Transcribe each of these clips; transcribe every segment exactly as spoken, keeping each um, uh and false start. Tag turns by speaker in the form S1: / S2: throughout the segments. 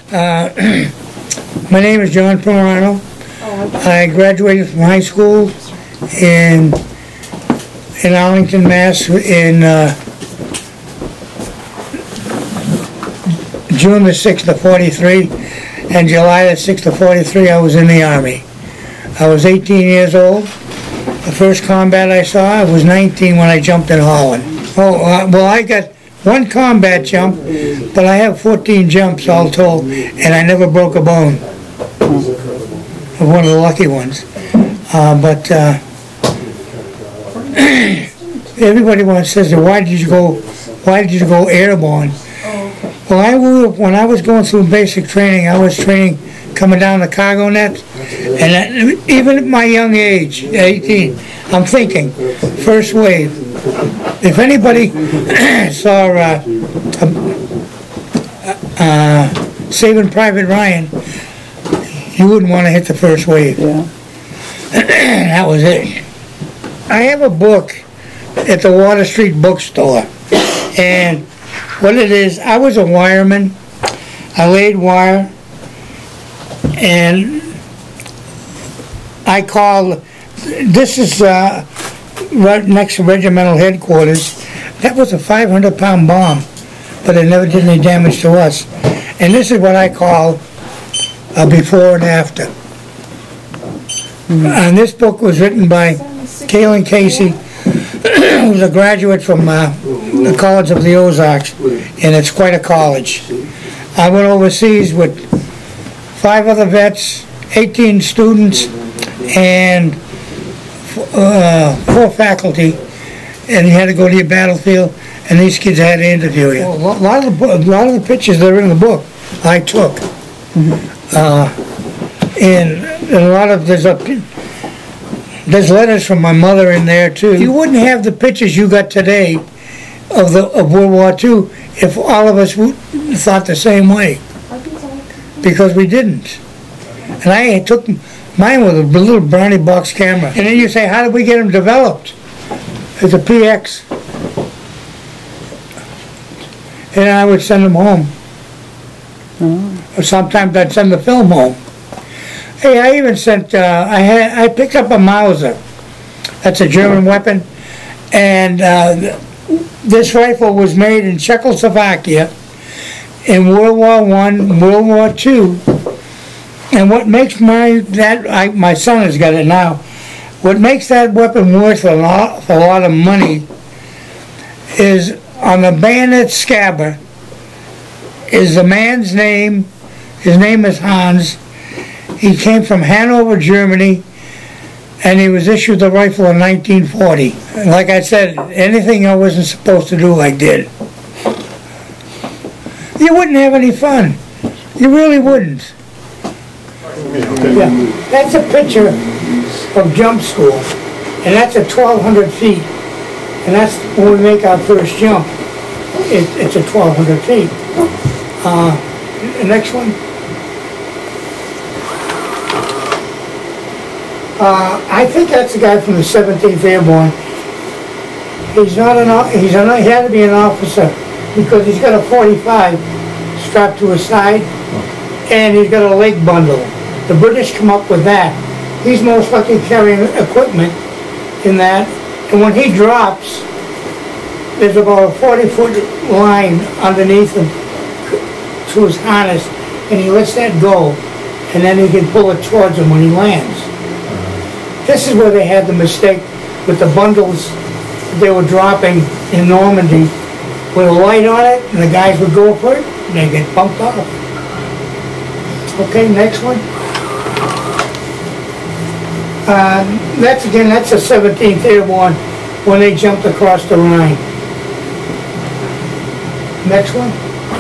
S1: Uh, my name is John Primerano. I graduated from high school in in Arlington, Mass. in uh, June the sixth of forty-three, and July the sixth of forty-three I was in the Army. I was eighteen years old. The first combat I saw, I was nineteen when I jumped in Holland. Oh, uh, well, I got one combat jump, but I have fourteen jumps all told, and I never broke a bone. One of the lucky ones. Uh, but uh, everybody once says, "Why did you go? Why did you go airborne?" Well, I when I was going through basic training, I was training coming down the cargo net, and I, even at my young age, eighteen, I'm thinking, first wave. If anybody saw uh, uh, uh, Saving Private Ryan, you wouldn't want to hit the first wave.
S2: Yeah.
S1: That was it. I have a book at the Water Street Bookstore, and what it is, I was a wireman. I laid wire, and I called, this is uh, right next to regimental headquarters. That was a five hundred pound bomb, but it never did any damage to us. And this is what I call a before and after. Mm-hmm. And this book was written by Kaylin Casey, who was a graduate from uh, the College of the Ozarks, and it's quite a college. I went overseas with five other vets, eighteen students, and uh, four faculty, and you had to go to your battlefield, and these kids had to interview you. Well, a lot of the a lot of the pictures that are in the book I took, mm-hmm. uh, and, and a lot of there's a there's letters from my mother in there too. You wouldn't have the pictures you got today of the of World War Two if all of us thought the same way, because we didn't. And I took mine with a little brownie box camera. And then you say, how did we get them developed? It's a P X. And I would send them home. Mm. Or sometimes I'd send the film home. Hey, I even sent, uh, I had, I picked up a Mauser. That's a German weapon. And uh, this rifle was made in Czechoslovakia in World War One, World War Two. And what makes my, that, I, my son has got it now, what makes that weapon worth a lot, a lot of money is on the bayonet scabbard is the man's name. His name is Hans. He came from Hanover, Germany, and he was issued the rifle in nineteen forty. And like I said, anything I wasn't supposed to do, I did. You wouldn't have any fun. You really wouldn't. Yeah, that's a picture of jump school, and that's at twelve hundred feet, and that's when we make our first jump. It, it's at twelve hundred feet. Uh, the next one. Uh, I think that's the guy from the seventeenth Airborne. He's not an. He's an. He had to be an officer because he's got a forty-five strapped to his side, and he's got a leg bundle. The British come up with that. He's most likely carrying equipment in that, and when he drops, there's about a forty foot line underneath him to his harness, and he lets that go, and then he can pull it towards him when he lands. This is where they had the mistake with the bundles they were dropping in Normandy with a light on it, and the guys would go for it, and they get bumped off. Okay, next one. Uh, that's again, that's the seventeenth Airborne when they jumped across the Rhine. Next one.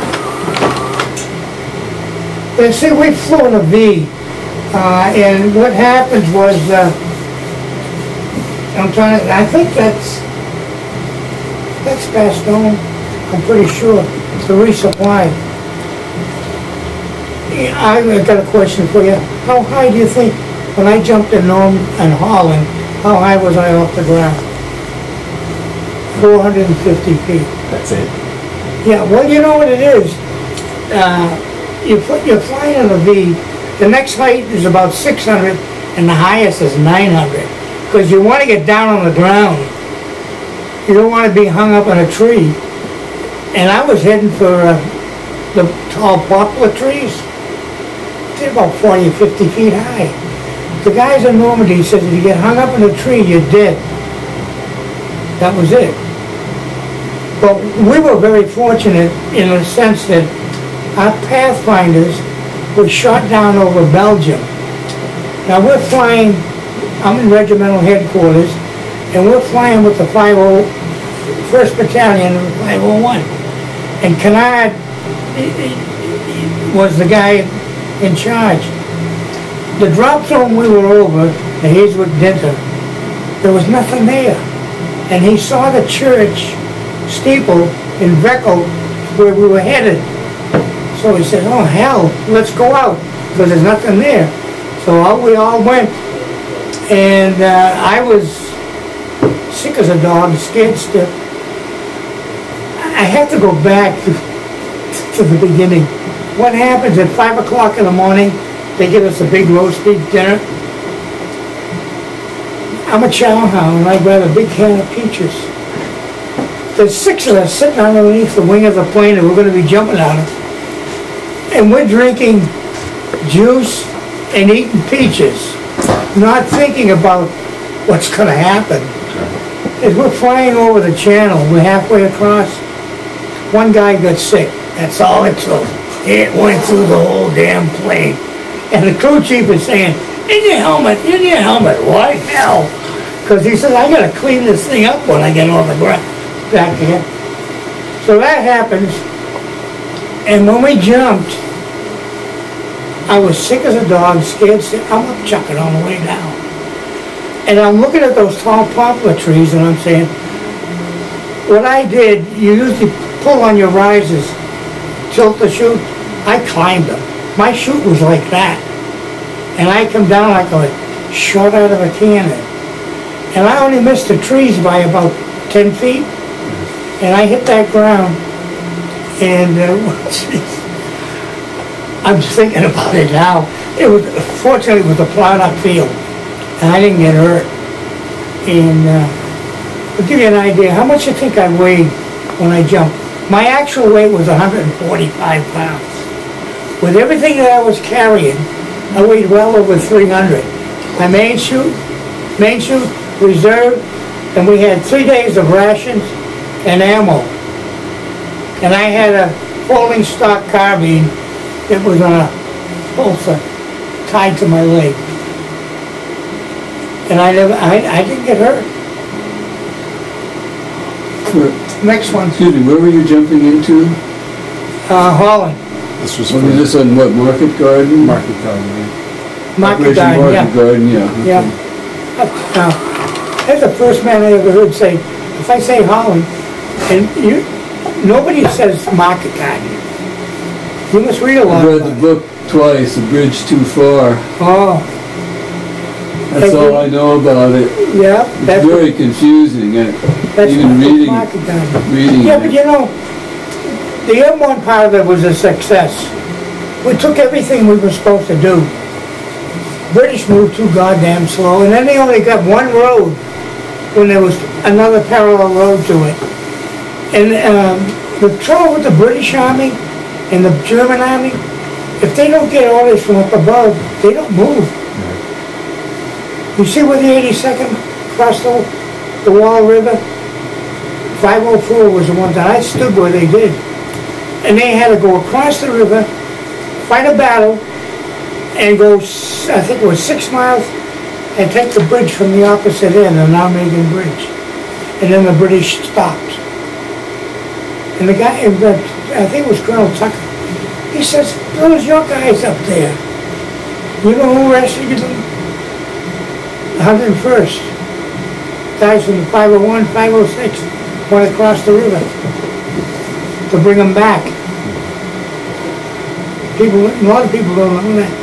S1: And see, we flew in a V, uh, and what happened was, uh, I'm trying to, I think that's, that's Bastogne, I'm pretty sure, to resupply. I've got a question for you. How high do you think, when I jumped in Norm and Holland, how high was I off the ground? four hundred fifty feet.
S3: That's it?
S1: Yeah, well, you know what it is. Uh, you put, you're flying in a V, the next height is about six hundred and the highest is nine hundred. Because you want to get down on the ground. You don't want to be hung up in a tree. And I was heading for uh, the tall poplar trees. They're about forty or fifty feet high. The guys in Normandy said if you get hung up in a tree, you're dead. That was it. But we were very fortunate in the sense that our Pathfinders were shot down over Belgium. Now we're flying, I'm in regimental headquarters, and we're flying with the first Battalion of the five oh one. And Kennard was the guy in charge. The drop zone we were over, the Hazelwood Dinter, there was nothing there. And he saw the church steeple in Veckel where we were headed. So he said, oh hell, let's go out, because there's nothing there. So out we all went. And uh, I was sick as a dog, scared stiff. I have to go back to, to the beginning. What happens at five o'clock in the morning? They give us a big roast beef dinner. I'm a chow hound and I grab a big can of peaches. There's six of us sitting underneath the wing of the plane and we're going to be jumping out of it. And we're drinking juice and eating peaches, not thinking about what's going to happen. As we're flying over the channel, we're halfway across, one guy got sick. That's all it took. It went through the whole damn plane. And the crew chief is saying, in your helmet, in your helmet. Why hell? Because he says, I got to clean this thing up when I get on the ground back here. So that happens. And when we jumped, I was sick as a dog, scared sick. I'm up chucking on the way down. And I'm looking at those tall poplar trees and I'm saying, what I did, you usually pull on your risers, tilt the chute. I climbed them. My chute was like that. And I come down like a shot out of a cannon. And I only missed the trees by about ten feet. And I hit that ground. And uh, I'm thinking about it now. It was, fortunately, it was a plowed up field. And I didn't get hurt. And uh, I'll give you an idea. How much you think I weighed when I jumped? My actual weight was one hundred forty-five pounds. With everything that I was carrying, I weighed well over three hundred. My main chute, main chute, reserve, and we had three days of rations and ammo. And I had a folding stock carbine that was on a holster tied to my leg. And I never, I, I didn't get hurt.
S2: Where,
S1: Next one.
S2: excuse me, where were you jumping into?
S1: Uh, Holland.
S3: This was
S2: Was this on what, Market Garden?
S3: Market Garden, right?
S1: Market
S2: Operation
S1: Garden,
S2: Market
S1: yeah.
S2: Garden, yeah. Okay.
S1: Yeah. Uh, that's the first man I ever heard say, if I say Holland, and you, nobody says Market Garden. You must read a lot
S2: I read
S1: about
S2: the
S1: it.
S2: book twice, A Bridge Too Far.
S1: Oh,
S2: That's all I know about it.
S1: yeah.
S2: It's
S1: That's
S2: very confusing, and
S1: That's
S2: even
S1: what
S2: reading,
S1: Market Garden.
S2: reading
S1: Yeah,
S2: it.
S1: but you know, the M one part of it was a success. We took everything we were supposed to do. British moved too goddamn slow, and then they only got one road when there was another parallel road to it. And um, the trouble with the British Army and the German Army, if they don't get orders from up above, they don't move. You see where the eighty-second crossed the, the Wall River? five oh four was the one that I stood where they did. And they had to go across the river, fight a battle, and go, I think it was six miles, and take the bridge from the opposite end, the Nijmegen Bridge. And then the British stopped. And the guy, I think it was Colonel Tucker, he says, those your guys up there. You know who rescued them? one hundred first. Guys from the five oh one, five oh six went across the river to bring them back. People, a lot of people don't know that.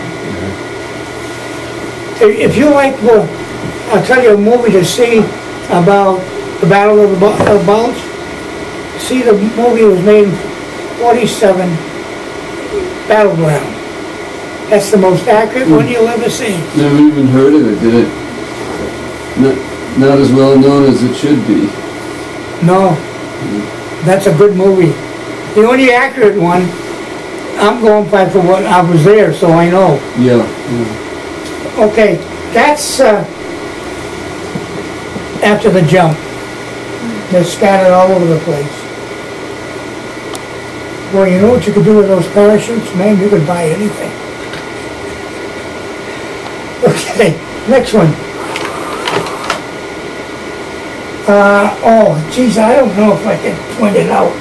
S1: If you like, well, I'll tell you a movie to see about the Battle of the Bulge. See, the movie was made in forty-seven. battleground. That's the most accurate one you'll ever see.
S2: Never even heard of it, did it? Not, not as well known as it should be.
S1: No, that's a good movie. The only accurate one, I'm going by for what I was there, so I know.
S2: Yeah. yeah.
S1: Okay, that's uh, after the jump. They're scattered all over the place. Well, you know what you could do with those parachutes? Man, you could buy anything. Okay, next one. Uh, oh, geez, I don't know if I can point it out.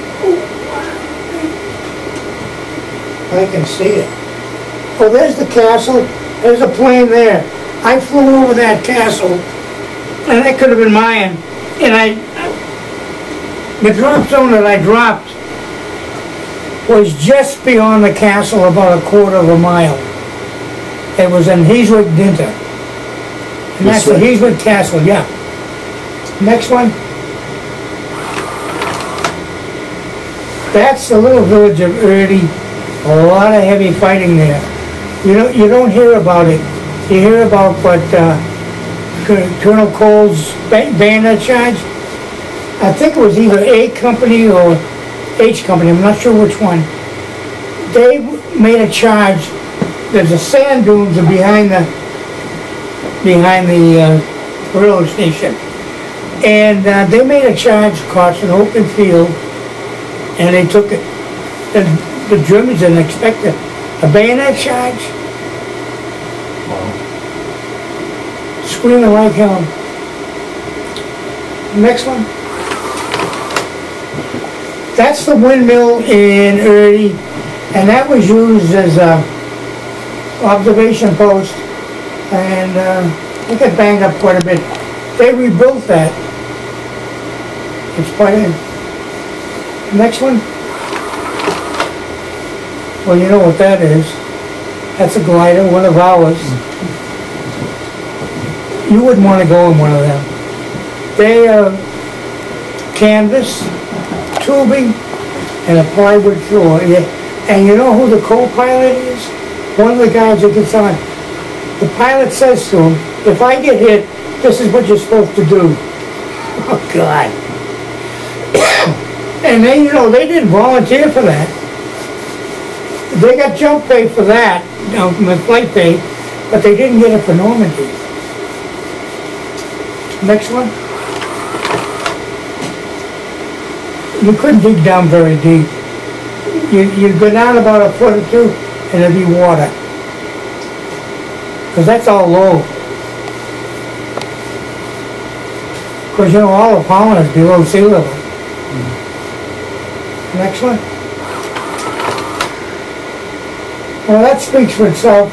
S1: I can see it. Oh, there's the castle. There's a plane there. I flew over that castle, and that could have been mine. And I, the drop zone that I dropped was just beyond the castle, about a quarter of a mile. It was in Heeswick, Dinter. And that's the Heeswick Castle, yeah. Next one. That's the little village of Erdie. A lot of heavy fighting there. You don't, you don't hear about it. You hear about what uh, Colonel Cole's bayonet charge. I think it was either A Company or H Company, I'm not sure which one. They made a charge. There's a sand dunes behind the behind the uh, railroad station, and uh, they made a charge across an open field, and they took it. And the Germans didn't expect it. A bayonet charge. Wow. Screaming like hell. Next one. That's the windmill in Erdie, and that was used as a observation post, and uh, it got banged up quite a bit. They rebuilt that. It's quite a... Next one. Well, you know what that is. That's a glider, one of ours. You wouldn't want to go in one of them. They are canvas, tubing, and a plywood floor. And you know who the co-pilot is? One of the guys that gets on. The pilot says to him, if I get hit, this is what you're supposed to do. Oh, God. And they, you know, they didn't volunteer for that. They got jump pay for that, you know, from the flight pay, but they didn't get it for Normandy. Next one. You couldn't dig down very deep. You, you'd go down about a foot or two, and there'd be water. Because that's all low. Because, you know, all of Holland is below sea level. Mm-hmm. Next one. Well, that speaks for itself.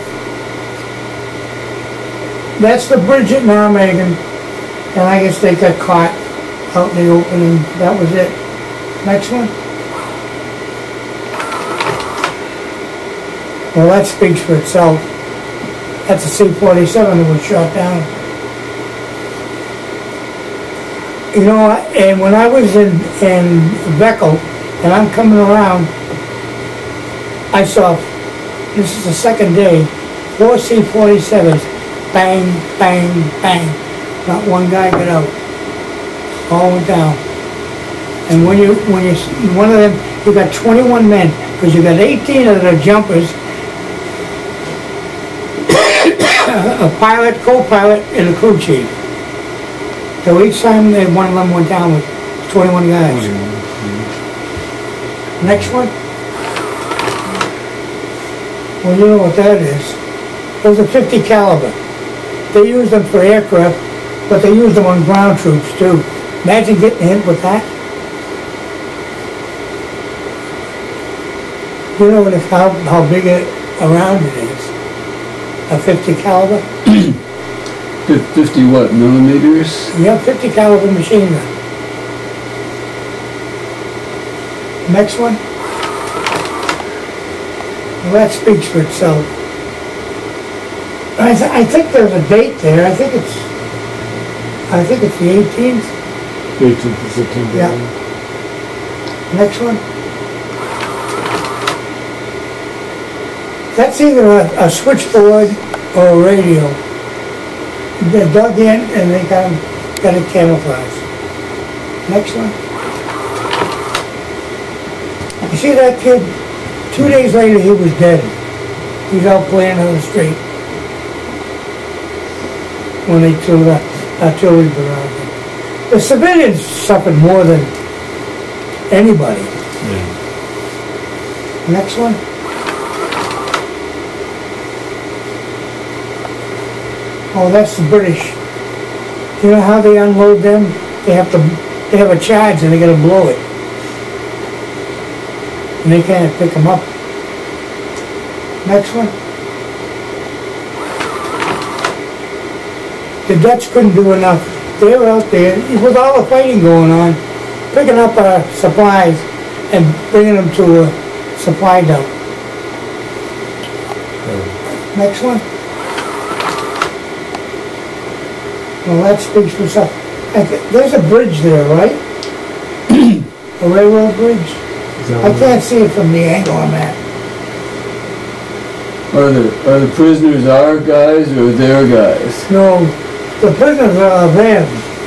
S1: That's the bridge at Nijmegen, and I guess they got caught out in the open, and that was it. Next one. Well, that speaks for itself. That's a C forty-seven that was shot down. You know, and when I was in, in Beckel, and I'm coming around, I saw, this is the second day, four C forty-sevens, bang, bang, bang. Not one guy got out. All went down. And when you, when you, one of them, you got twenty-one men, because you got eighteen of the jumpers, a pilot, co-pilot, and a crew chief. So each time they, one of them went down with twenty-one guys. Mm-hmm. Next one. Well, you know what that is. Those are fifty caliber. They use them for aircraft, but they use them on ground troops too. Imagine getting hit with that. You know if how, how big a, a round it is. A fifty caliber.
S2: fifty what, millimeters?
S1: Yeah, fifty caliber machine gun. Next one. Well, that speaks for itself. I, th I think there's a date there. I think it's, I think it's the eighteenth.
S2: eighteenth of September.
S1: Yeah. Next one. That's either a, a switchboard or a radio. They're dug in and they got, got it camouflaged. Next one. You see that kid? Two days later he was dead. He's out playing on the street when they threw the artillery around him. The civilians suffered more than anybody.
S3: Yeah.
S1: Next one. Oh, that's the British. You know how they unload them? They have to, they have a charge and they gotta blow it. And they can't pick them up. Next one. The Dutch couldn't do enough. They were out there, with all the fighting going on, picking up our supplies and bringing them to a supply dump.
S3: Oh.
S1: Next one. Well, that speaks for itself. There's a bridge there, right? A railroad bridge. I can't see it from the angle I'm at.
S2: Are the, are the prisoners our guys or their guys?
S1: No, the prisoners are them.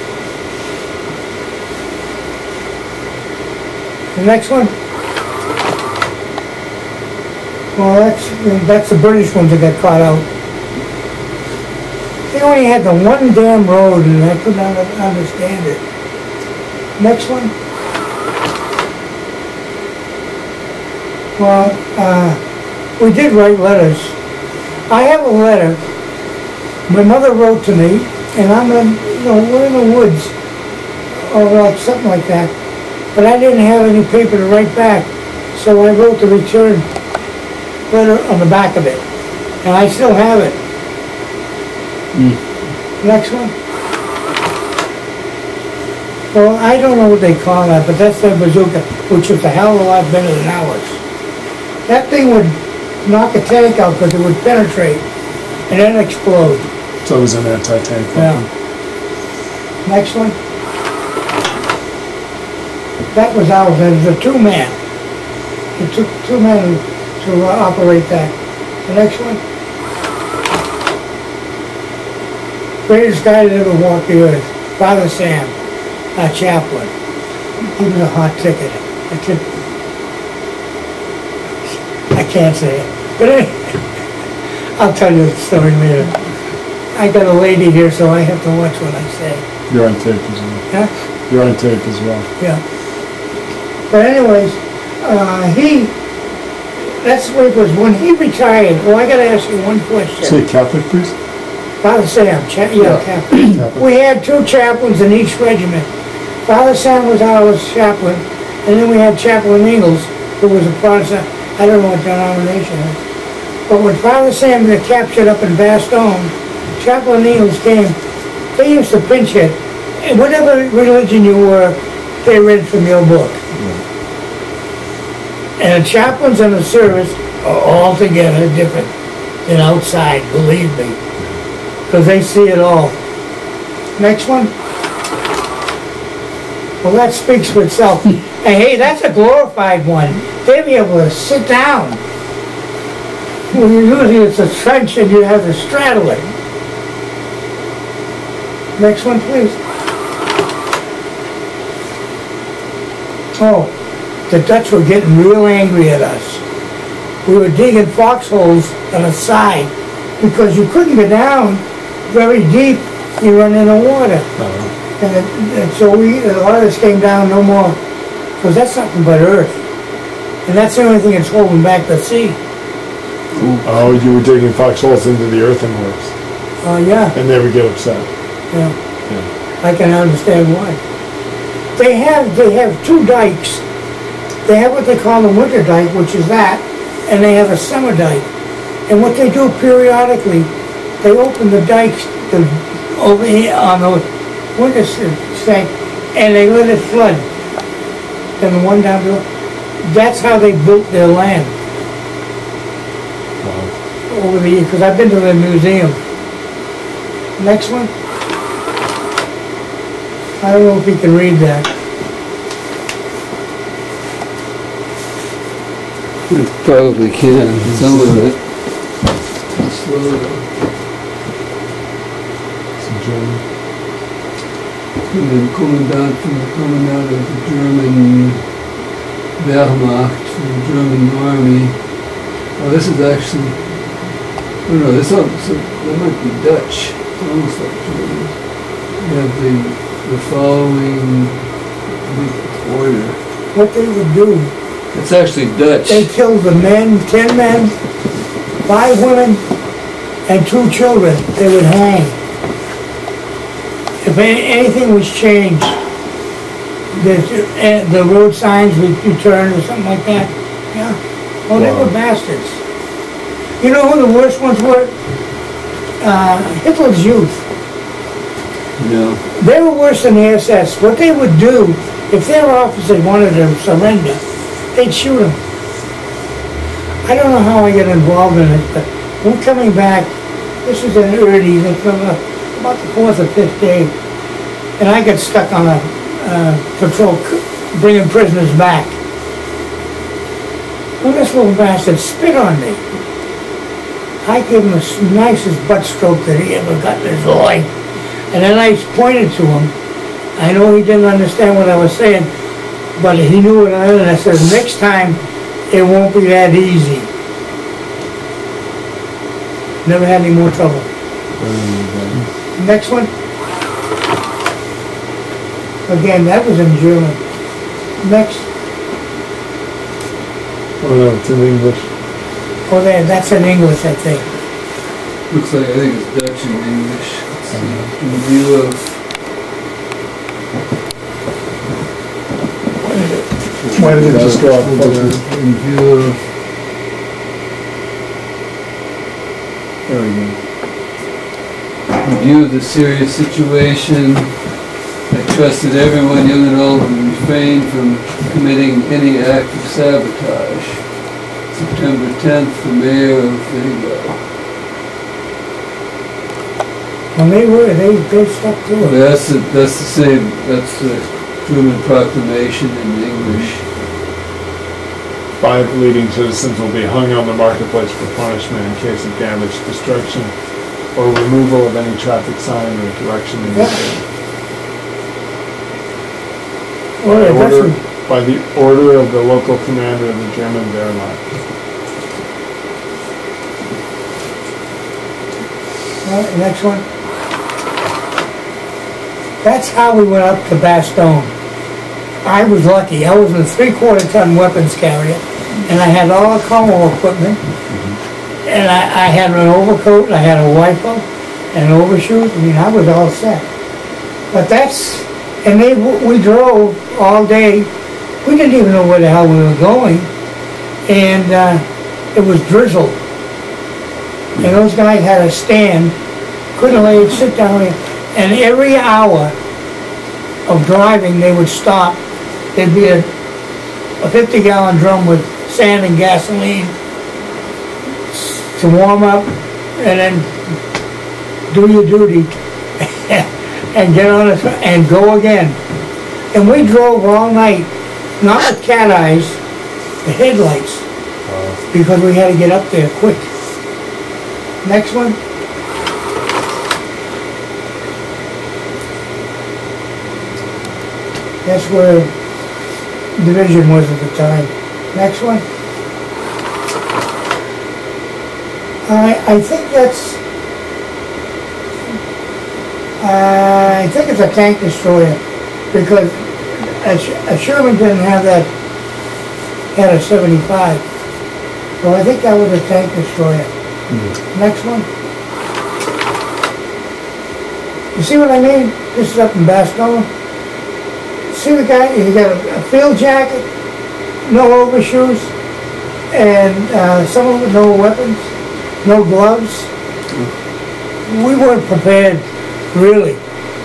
S1: The next one? Well, that's, that's the British ones that got caught out. They only had the one damn road and I couldn't understand it. Next one? Well, uh, we did write letters. I have a letter my mother wrote to me, and I'm in, you know, we're in the woods, or like something like that. But I didn't have any paper to write back, so I wrote the return letter on the back of it, and I still have it.
S2: Mm.
S1: Next one. Well, I don't know what they call that, but that's their bazooka, which is a hell of a lot better than ours. That thing would knock a tank out because it would penetrate and then explode.
S3: So it was an anti-tank weapon.
S1: Yeah. Next one. That was ours. It was a two-man. It took two men to uh, operate that. The next one. Greatest guy that ever walked the earth. Father Sam, our chaplain. He was a hot ticket. I can't, I can't say it. But anyway, I'll tell you the story later. I got a lady here, so I have to watch what I say.
S3: You're on tape as well.
S1: Huh?
S3: You're on tape as well.
S1: Yeah. But anyways, uh, he, that's the way it was. When he retired, well, I got to ask you one question.
S3: Say Catholic priest?
S1: Father Sam, cha yeah,
S3: Yeah.
S1: Catholic.
S3: Catholic.
S1: We had two chaplains in each regiment. Father Sam was our chaplain, and then we had Chaplain Ingalls, who was a Protestant. I don't know what denomination it is. But when Father Sam got captured up in Bastogne, Chaplain Ingalls came. They used to pinch hit. And whatever religion you were, they read from your book. And the chaplains and the service are altogether different than outside, believe me. Because they see it all. Next one. Well, that speaks for itself. And hey, that's a glorified one. They'd be able to sit down. Well, usually it's a trench and you have to straddle it. Next one, please. Oh, the Dutch were getting real angry at us. We were digging foxholes on the side because you couldn't go down very deep. You run into water.
S3: Uh-huh.
S1: And, it, and so we, a lot of us came down no more, because that's nothing but earth. And that's the only thing that's holding back the sea.
S3: Oh, you were digging foxholes into the earthenworks.
S1: Oh, uh, yeah.
S3: And they would get upset.
S1: Yeah.
S3: Yeah.
S1: I can understand why. They have, they have two dikes. They have what they call the winter dike, which is that, and they have a summer dike. And what they do periodically, they open the dikes to, over here on the winter side, and they let it flood. And the one down below, that's how they built their land.
S3: Wow.
S1: Over the years, because I've been to the museum. Next one. I don't know if you can read that.
S2: You probably can, some of it. photo.
S3: Some German.
S2: And then Commandant from the Commandant of the German Wehrmacht, from the German army. Oh, this is actually, oh no, this also, that might be Dutch. It's almost like German. We have the, the following big order.
S1: What they would do,
S2: It's actually Dutch.
S1: they killed the men, ten men, five women, and two children. They would hang. If any- anything was changed, the, eh, the road signs would be turned or something like that. Yeah. Oh, they were
S3: Wow.
S1: bastards. You know who the worst ones were? Uh, Hitler's youth.
S2: No.
S1: They were worse than the S S. What they would do, if their officer wanted to surrender, they'd shoot them. I don't know how I got involved in it, but we're coming back, this was in the early, from uh, about the fourth or fifth day, and I got stuck on a uh, patrol c- bringing prisoners back. Well, this little bastard spit on me. I gave him the s- nicest butt stroke that he ever got in his life. And then I pointed to him. I know he didn't understand what I was saying, but he knew what I meant. And I said, next time, it won't be that easy. Never had any more trouble. Next one. Again, that was in German. Next.
S3: Oh no, it's in English.
S1: Oh, there, that's in English, I think.
S2: Looks like, I think it's Dutch and English. Let's see. In view of,
S3: Why did it just go off?
S2: in view of, there we go. In view of the serious situation, I trusted everyone, young and old, would refrain from committing any act of sabotage. September tenth, the mayor of Vigo.
S1: When they were, they, they stuck to
S2: Well,
S1: it.
S2: that's the, that's the same, that's the Truman Proclamation in English.
S3: Five leading citizens will be hung on the marketplace for punishment in case of damage, destruction, or removal of any traffic sign or direction indicated.
S1: Well,
S3: By
S1: it
S3: order,
S1: doesn't,
S3: by the order of the local commander of the German Wehrmacht.
S1: well, next one. That's how we went up to Bastogne. I was lucky. I was a three-quarter ton weapons carrier, and I had all the combo equipment, and I, I had an overcoat, I had a rifle, and overshoes. I mean, I was all set. But that's, and they, we drove all day. We didn't even know where the hell we were going, and uh, it was drizzle. And those guys had a stand, couldn't lay, sit down there, and every hour of driving, they would stop. There'd be a, a fifty gallon drum with sand and gasoline to warm up, and then do your duty, and get on it, and go again. And we drove all night, not with cat eyes, the headlights, because we had to get up there quick. Next one. That's where division was at the time. Next one. I, I think that's, uh, I think it's a tank destroyer, because a, Sh- a Sherman didn't have that, had a seventy-five. So I think that was a tank destroyer. Mm-hmm. Next one. You see what I mean? This is up in Bastogne. See the guy, he got a, a field jacket, no overshoes, and uh, some of them no weapons, no gloves. We weren't prepared, really.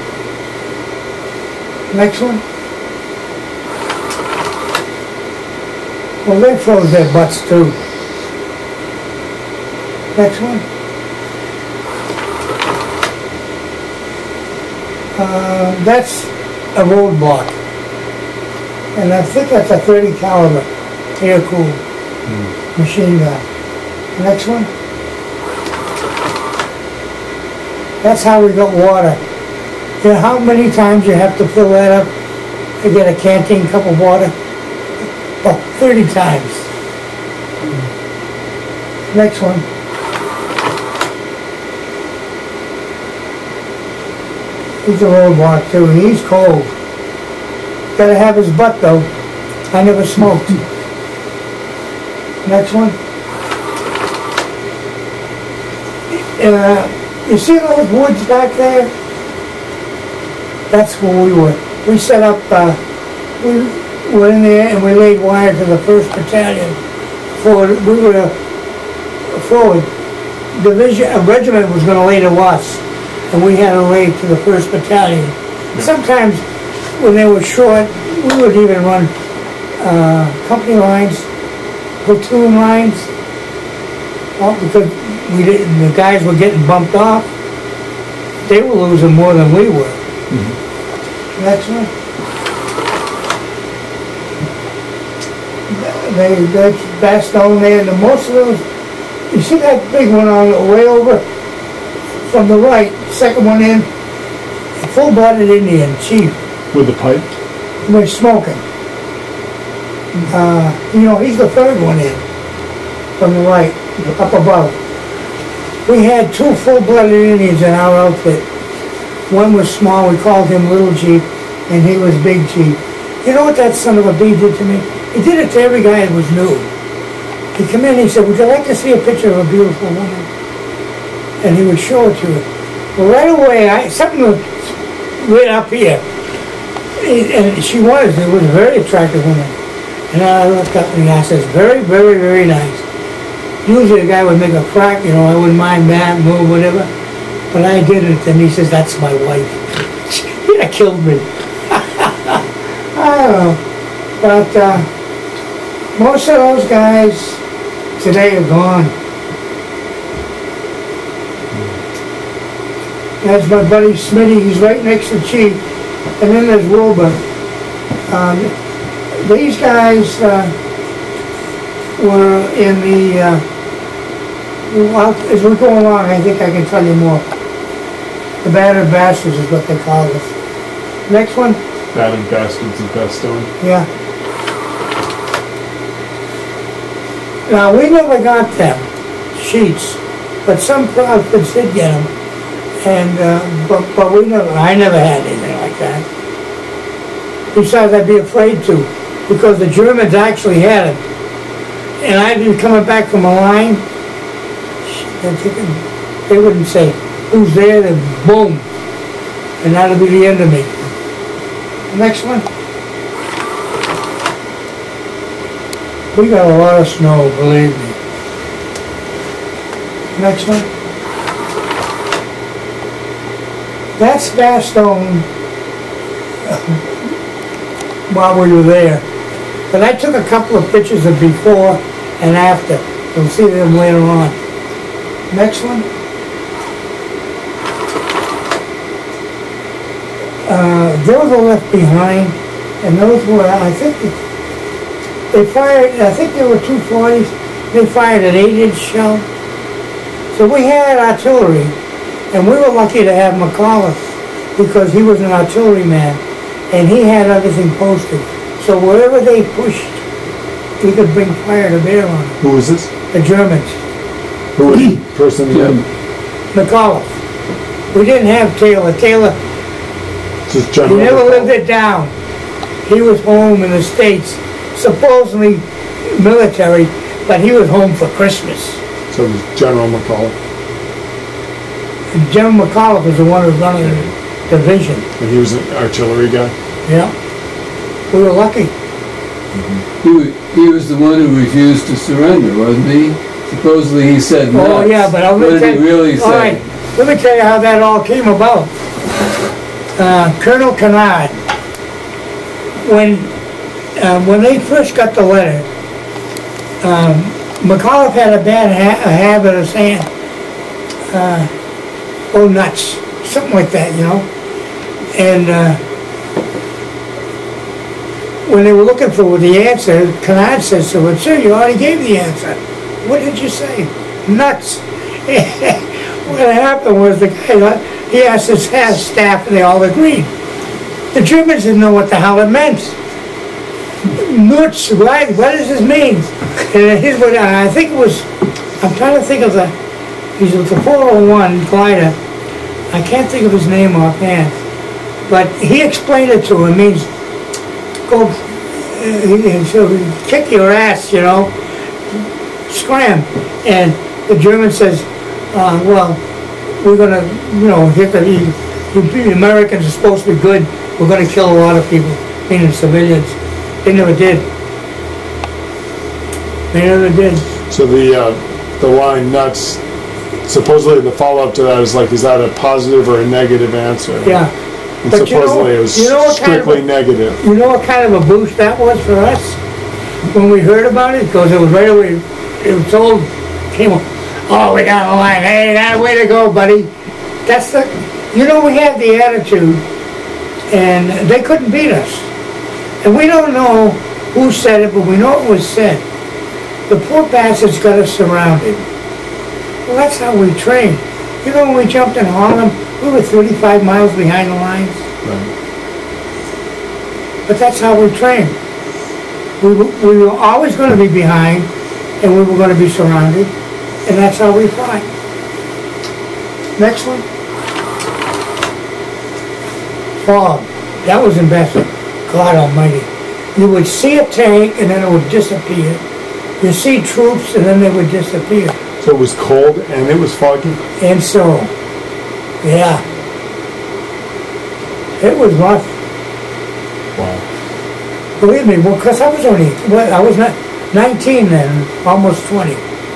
S1: Next one. Well, they froze their butts too. Next one. Uh, that's a roadblock. And I think that's a thirty caliber air-cooled mm. machine gun. Next one. That's how we got water. You know how many times you have to fill that up to get a canteen cup of water? About thirty times. Next one. He's a roadblock too, and he's cold. Gotta have his butt though. I never smoked. Next one. Uh, you see those woods back there? That's where we were. We set up, uh, we were in there and we laid wire to the first Battalion. Forward, we were a forward division, a regiment was going to lay to us, and we had to lay to the first Battalion. Yeah. Sometimes when they were short, we would even run uh, company lines, platoon lines, well, because we didn't, the guys were getting bumped off. They were losing more than we were. Mm-hmm. Next one. They, that's Bastogne there, and the most of those, you see that big one on the way over from the right, second one in, full-blooded Indian, chief.
S3: With the pipe?
S1: We're smoking. Uh, you know, he's the third one in, from the right, up above. We had two full-blooded Indians in our outfit. One was small, we called him Little Chief, and he was Big Chief. You know what that son of a bee did to me? He did it to every guy that was new. He'd come in and he said, would you like to see a picture of a beautiful woman? And he would show it to her. Well, right away, I, something was lit up here. And she was, it was a very attractive woman. And I looked up and I said, very, very, very nice. Usually a guy would make a crack, you know, I wouldn't mind that, move, whatever. But I did it, and he says, that's my wife. That killed me. I don't know. But uh, most of those guys today are gone. That's my buddy Smitty, he's right next to Chief. And then there's Wilbur. Um, these guys uh, were in the, uh, well, as we go along, I think I can tell you more. The battered bastards is what they call us. Next one.
S3: Battered bastards of Bastogne.
S1: Yeah. Now, we never got them sheets, but some outfits did get them. And, uh, but, but we never, I never had anything like that. Besides, I'd be afraid to, because the Germans actually had it. And I'd be coming back from a line, they wouldn't say, who's there, then boom. And that'll be the end of me. Next one. We got a lot of snow, believe me. Next one. That's Bastogne while we were there. But I took a couple of pictures of before and after. You'll see them later on. Next one. Uh, those are left behind, and those were, I think, they fired, I think they were two forties. They fired an eight inch shell. So we had artillery, and we were lucky to have McAuliffe, because he was an artillery man, and he had everything posted. So wherever they pushed, we could bring fire to bear on it.
S3: Who was this?
S1: The Germans.
S3: Who was the person?
S2: Yeah.
S1: McAuliffe. We didn't have Taylor. Taylor,
S3: Just
S1: he never lived it down. He was home in the States, supposedly military, but he was home for Christmas.
S3: So it was General McCall.
S1: And General McAuliffe was the one who was running the division.
S3: And he was an artillery guy?
S1: Yeah. We were lucky.
S2: Mm-hmm. He, was, he was the one who refused to surrender, wasn't he? Supposedly he said no.
S1: Oh yeah, but I'll
S2: what did
S1: tell
S2: he really
S1: all
S2: say?
S1: right, let me tell you how that all came about. Uh, Colonel Kennard, when uh, when they first got the letter, um, McAuliffe had a bad ha a habit of saying, uh, "Oh nuts," something like that, you know. And uh, when they were looking for the answer, Kennard says to him, "Sir, you already gave the answer. What did you say?" Nuts. what happened was the guy, he asked his staff and they all agreed. The Germans didn't know what the hell it meant. Nutz, right? What does this mean? And his, I think it was, I'm trying to think of the, he's with the four oh one glider. I can't think of his name offhand. But he explained it to him. It means, go, uh, so kick your ass, you know, scram. And the German says, uh, well, we're going to, you know, hit the, the Americans are supposed to be good. We're going to kill a lot of people, meaning civilians. They never did. They never did.
S3: So the uh, the line nuts, supposedly the follow-up to that is like, is that a positive or a negative answer?
S1: Yeah.
S3: And
S1: But you know-
S3: supposedly it was
S1: you know what kind of
S3: strictly
S1: a-
S3: negative.
S1: You know what kind of a boost that was for us when we heard about it? Because it was right away, it was told, came on, oh, we got a line. Hey, that way to go, buddy. That's the, you know, we had the attitude, and they couldn't beat us. And we don't know who said it, but we know it was said. The poor bastards got us surrounded. Well, that's how we train. You know, when we jumped in Harlem, we were thirty-five miles behind the lines.
S3: Right.
S1: But that's how we train. We were, we were always going to be behind, and we were going to be surrounded, and that's how we fought. Next one. Fog. That was embarrassing. God almighty. You would see a tank, and then it would disappear. You see troops, and then they would disappear.
S3: So it was cold and it was foggy?
S1: And so, yeah. It was rough.
S3: Wow.
S1: Believe me, well, because I was only, well, I was not nineteen then, almost twenty.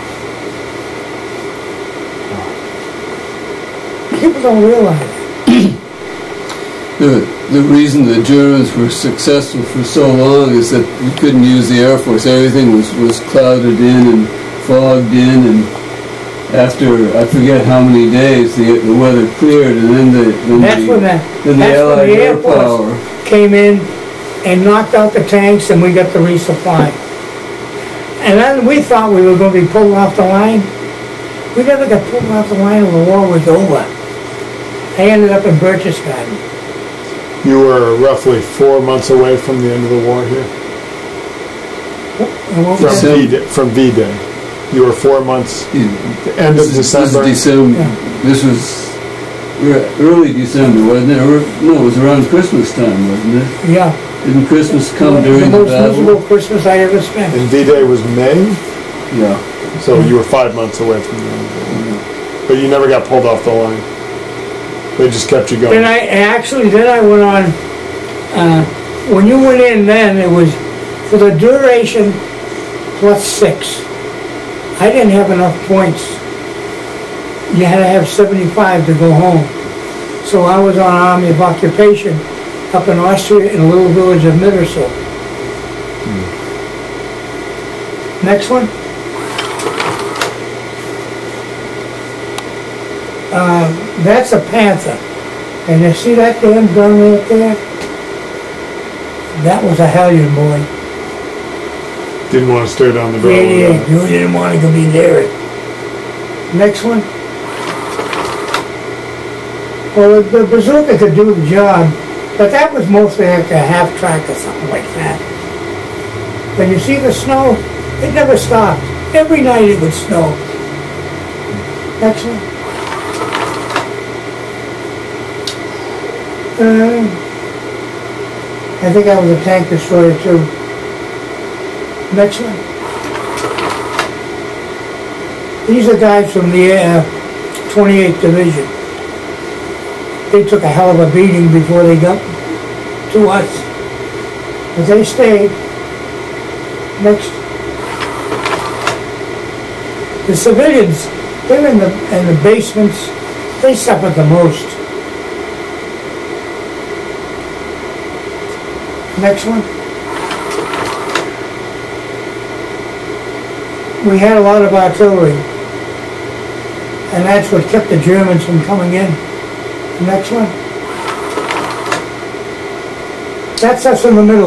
S1: People don't realize it.
S2: The, the reason the Germans were successful for so long is that we couldn't use the Air Force. Everything was, was clouded in and fogged in, and after, I forget how many days, the, the weather cleared, and then the, then
S1: That's
S2: the,
S1: when the,
S2: then the
S1: that's when
S2: Allied
S1: the
S2: air
S1: Air Force
S2: power.
S1: came in and knocked out the tanks, and we got the resupply. And then we thought we were going to be pulled off the line. We never got pulled off the line when the war was over. I ended up in Berchtesgaden.
S3: You were roughly four months away from the end of the war here?
S1: And what
S3: From
S1: was
S2: So-
S3: V-Day. From V-Day. You were four months, the end of
S2: This is-
S3: December?
S2: This is December.
S1: Yeah.
S2: This was re- early December, wasn't it? Or, no, it was around Christmas time, wasn't it?
S1: Yeah.
S2: Didn't Christmas come during
S1: the
S2: the
S1: most
S2: battle?
S1: miserable Christmas I ever spent.
S3: And V-Day was May?
S2: Yeah.
S3: So you were five months away from the end of the war. But you never got pulled off the line. They just kept you going.
S1: Then I, actually, then I went on, uh, when you went in then, it was for the duration plus six. I didn't have enough points. You had to have seventy-five to go home. So I was on Army of Occupation up in Austria in a little village of Mittersill. Hmm. Next one. Uh, that's a Panther. And you see that damn gun right there? That was a Hellion, boy.
S3: Didn't want to stare down the barrel.
S1: Yeah,
S3: of
S1: yeah,
S3: that.
S1: you didn't want to go be near it. Next one. Well, the, the bazooka could do the job, but that was mostly like a half track or something like that. When you see the snow, it never stopped. Every night it would snow. Next one. Uh, I think I was a tank destroyer too. Next one. These are guys from the uh, twenty-eighth Division. They took a hell of a beating before they got to us. But they stayed. Next. The civilians, they're in the, in the basements. They suffered the most. Next one. We had a lot of artillery, and that's what kept the Germans from coming in. Next one. That's us in the middle.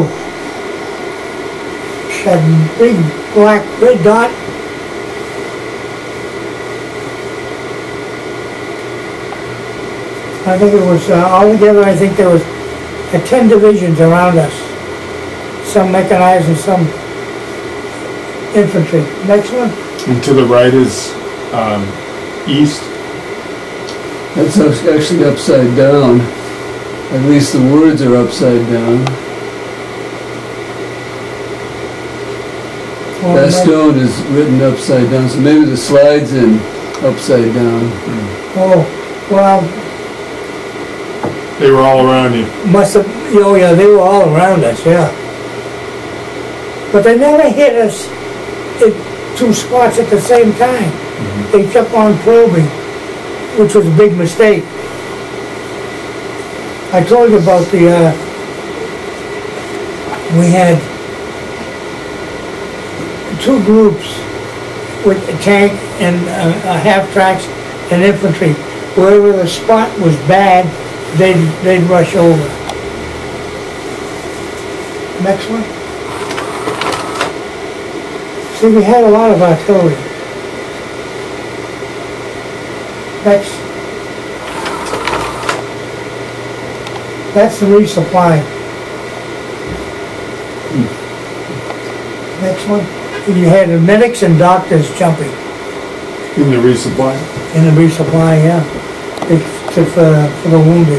S1: That big black red dot. I think it was, uh, altogether, I think there was uh, ten divisions around us. Some mechanized and some infantry. Next one?
S3: And to the right is um, east.
S2: That's us- actually upside down. At least the words are upside down.
S1: Well,
S2: That
S1: next-
S2: stone is written upside down, so maybe the slide's in upside down.
S1: Oh, well,
S3: They were all around you.
S1: must have, oh yeah, they were all around us, yeah. But they never hit us at two spots at the same time. They kept on probing, which was a big mistake. I told you about the, uh, we had two groups with a tank and uh, a half tracks and infantry. Wherever the spot was bad, they'd, they'd rush over. Next one. See, we had a lot of artillery. Next. That's the resupply. Next one. You had the medics and doctors jumping
S3: In the resupply.
S1: in the resupply, yeah, It's to, for, for the wounded.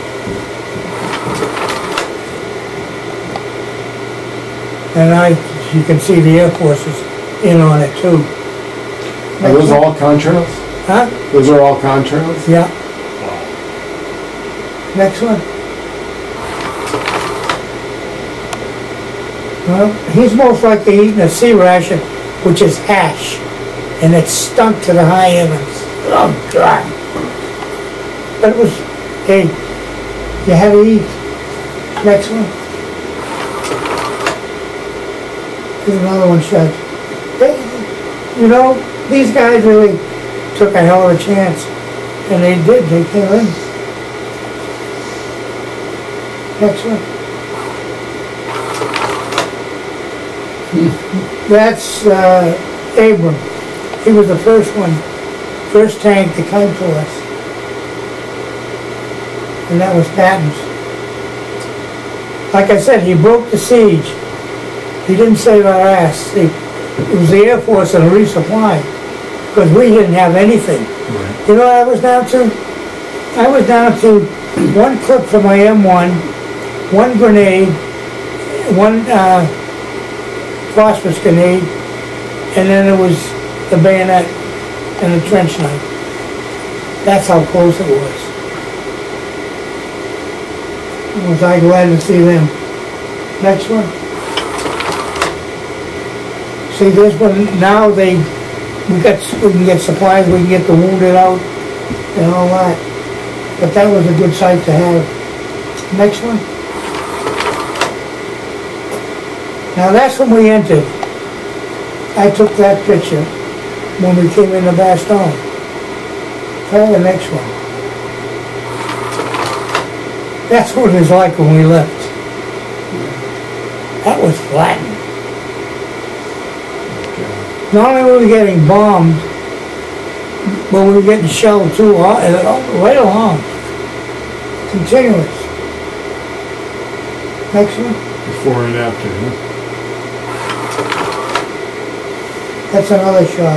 S1: And I, you can see the Air Force is in on it too.
S3: Are those all contrails?
S1: Huh?
S3: Those are all contrails?
S1: Yeah. Next one. Well, he's most likely eating a sea ration, which is hash, and it stunk to the high heavens. Oh, God. But it was, hey, you had to eat. Next one. Here's another one shot. They, you know, these guys really took a hell of a chance, and they did, they came in. Next one. That's uh, Abram. He was the first one, first tank to come to us. And that was Patton's. Like I said, he broke the siege. He didn't save our ass. He, it was the Air Force and a resupply, because we didn't have anything.
S3: Right.
S1: You know what I was down to? I was down to one clip from my M one, one grenade, one uh, phosphorus grenade, and then it was the bayonet and the trench knife. That's how close it was. Was I glad to see them. Next one. See this one, now they, we got, we can get supplies, we can get the wounded out and all that. But that was a good sight to have. Next one. Now that's when we entered. I took that picture when we came into Bastogne. Try the next one. That's what it was like when we left. That was flattened. Not only were we getting bombed, but we were getting shelled too, right along. Continuous. Next one.
S3: Before and after, huh?
S1: That's another shot.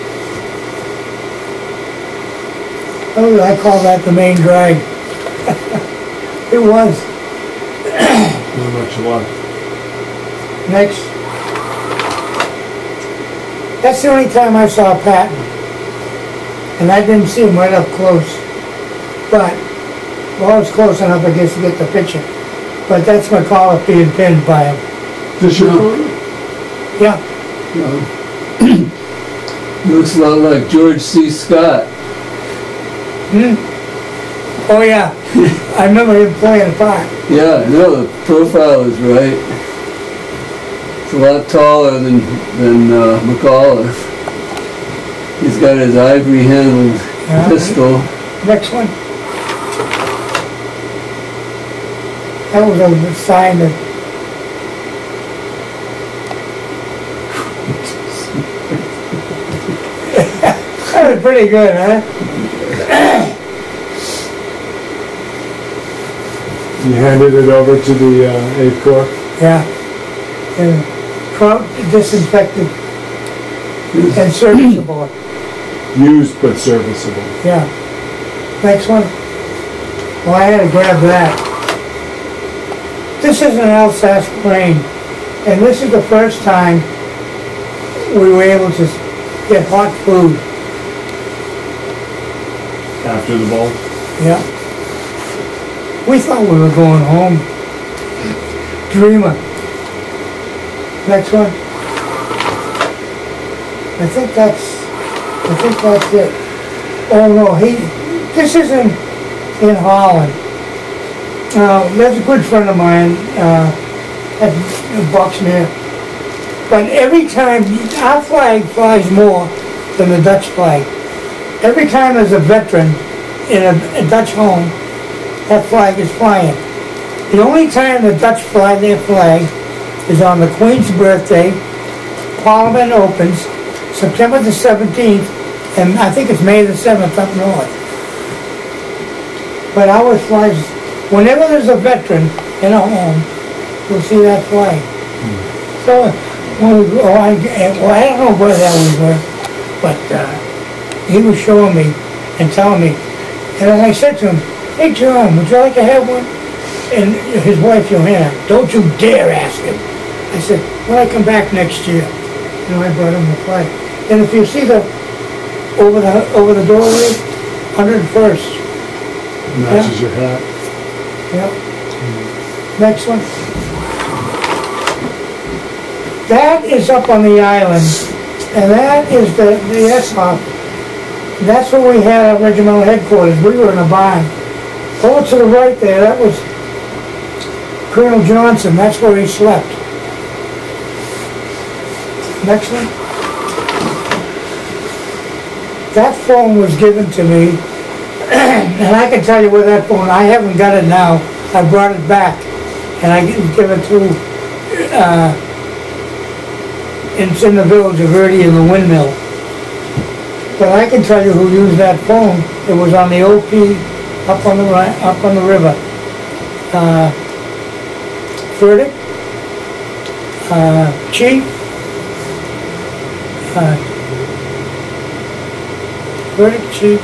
S1: Oh, I call that the main drag. It was.
S3: Not much luck.
S1: Next. That's the only time I saw Patton. And I didn't see him right up close. But, well, I was close enough, I guess, to get the picture. But that's my call up being pinned by him.
S3: This your
S2: No.
S3: photo?
S1: Yeah.
S2: No. Looks a lot like George C. Scott.
S1: Hmm? Oh, yeah. I remember him playing a part.
S2: Yeah, no, the profile is right. It's a lot taller than, than uh, McAuliffe. He's got his ivory handled
S1: Yeah.
S2: pistol.
S1: Next one. That was a sign that that was pretty good, huh?
S3: You handed it over to the uh, eighth Corps?
S1: Yeah. And pro- disinfected and serviceable.
S3: Used but serviceable.
S1: Yeah. Next one. Well, I had to grab that. This is an Alsace plane, and this is the first time we were able to get hot food.
S3: After the ball?
S1: Yeah. We thought we were going home. Dreamer. Next one. I think that's, I think that's it. Oh no, he, this isn't in Holland. Uh, there's a good friend of mine uh, at Boxmeer. But every time, our flag flies more than the Dutch flag. Every time there's a veteran in a, a Dutch home, that flag is flying. The only time the Dutch fly their flag is on the Queen's birthday. Parliament opens September the seventeenth, and I think it's May the seventh up north. But ours flies, whenever there's a veteran in a home, you'll see that flag. Mm. So, when we, oh, I, well, I don't know where the hell we were, but uh, he was showing me and telling me, and then I said to him, "Hey John, would you like to have one?" And his wife Johanna, "Don't you dare ask him." I said, "When I come back next year," you know, I brought him the flag. And if you see the over the over the doorway, one hundred first.
S3: Matches yeah. your hat.
S1: Yep. Mm. Next one. That is up on the island, and that is the the S hop. That's where we had our regimental headquarters. We were in a barn. Over to the right there, that was Colonel Johnson. That's where he slept. Next one. That phone was given to me, and I can tell you where that phone, I haven't got it now. I brought it back, and I give it to, uh, it's in the village of Verdi in the windmill. But I can tell you who used that phone. It was on the O P up on the right, up on the river. Uh, Furtick, uh, Chief, uh, Furtick, Chief,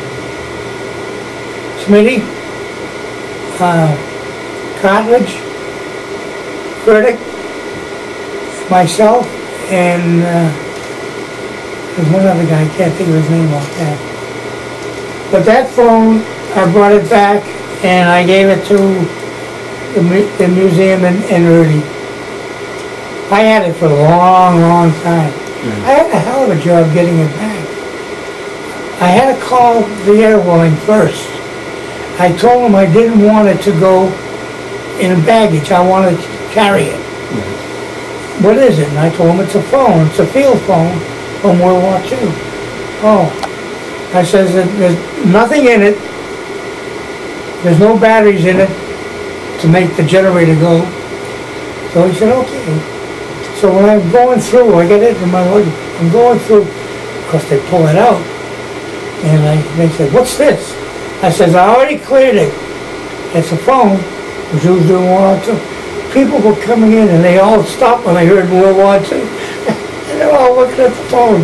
S1: Smitty, uh, Cartledge, Furtick, myself, and uh, there's one other guy, I can't think of his name off that. But that phone, I brought it back and I gave it to the, mu the museum in, in Rudy. I had it for a long, long time. Mm. I had a hell of a job getting it back. I had to call the airline first. I told them I didn't want it to go in baggage. I wanted to carry it. Mm. What is it? And I told them it's a phone. It's a field phone from World War Two. Oh. I says that there's nothing in it. There's no batteries in it to make the generator go. So he said, okay. So when I'm going through, I get it in my luggage. I'm going through, of course they pull it out. And I, they said, what's this? I says, I already cleared it. It's a phone. It was used during World War Two. People were coming in and they all stopped when they heard World War Two. And they're all looking at the phone.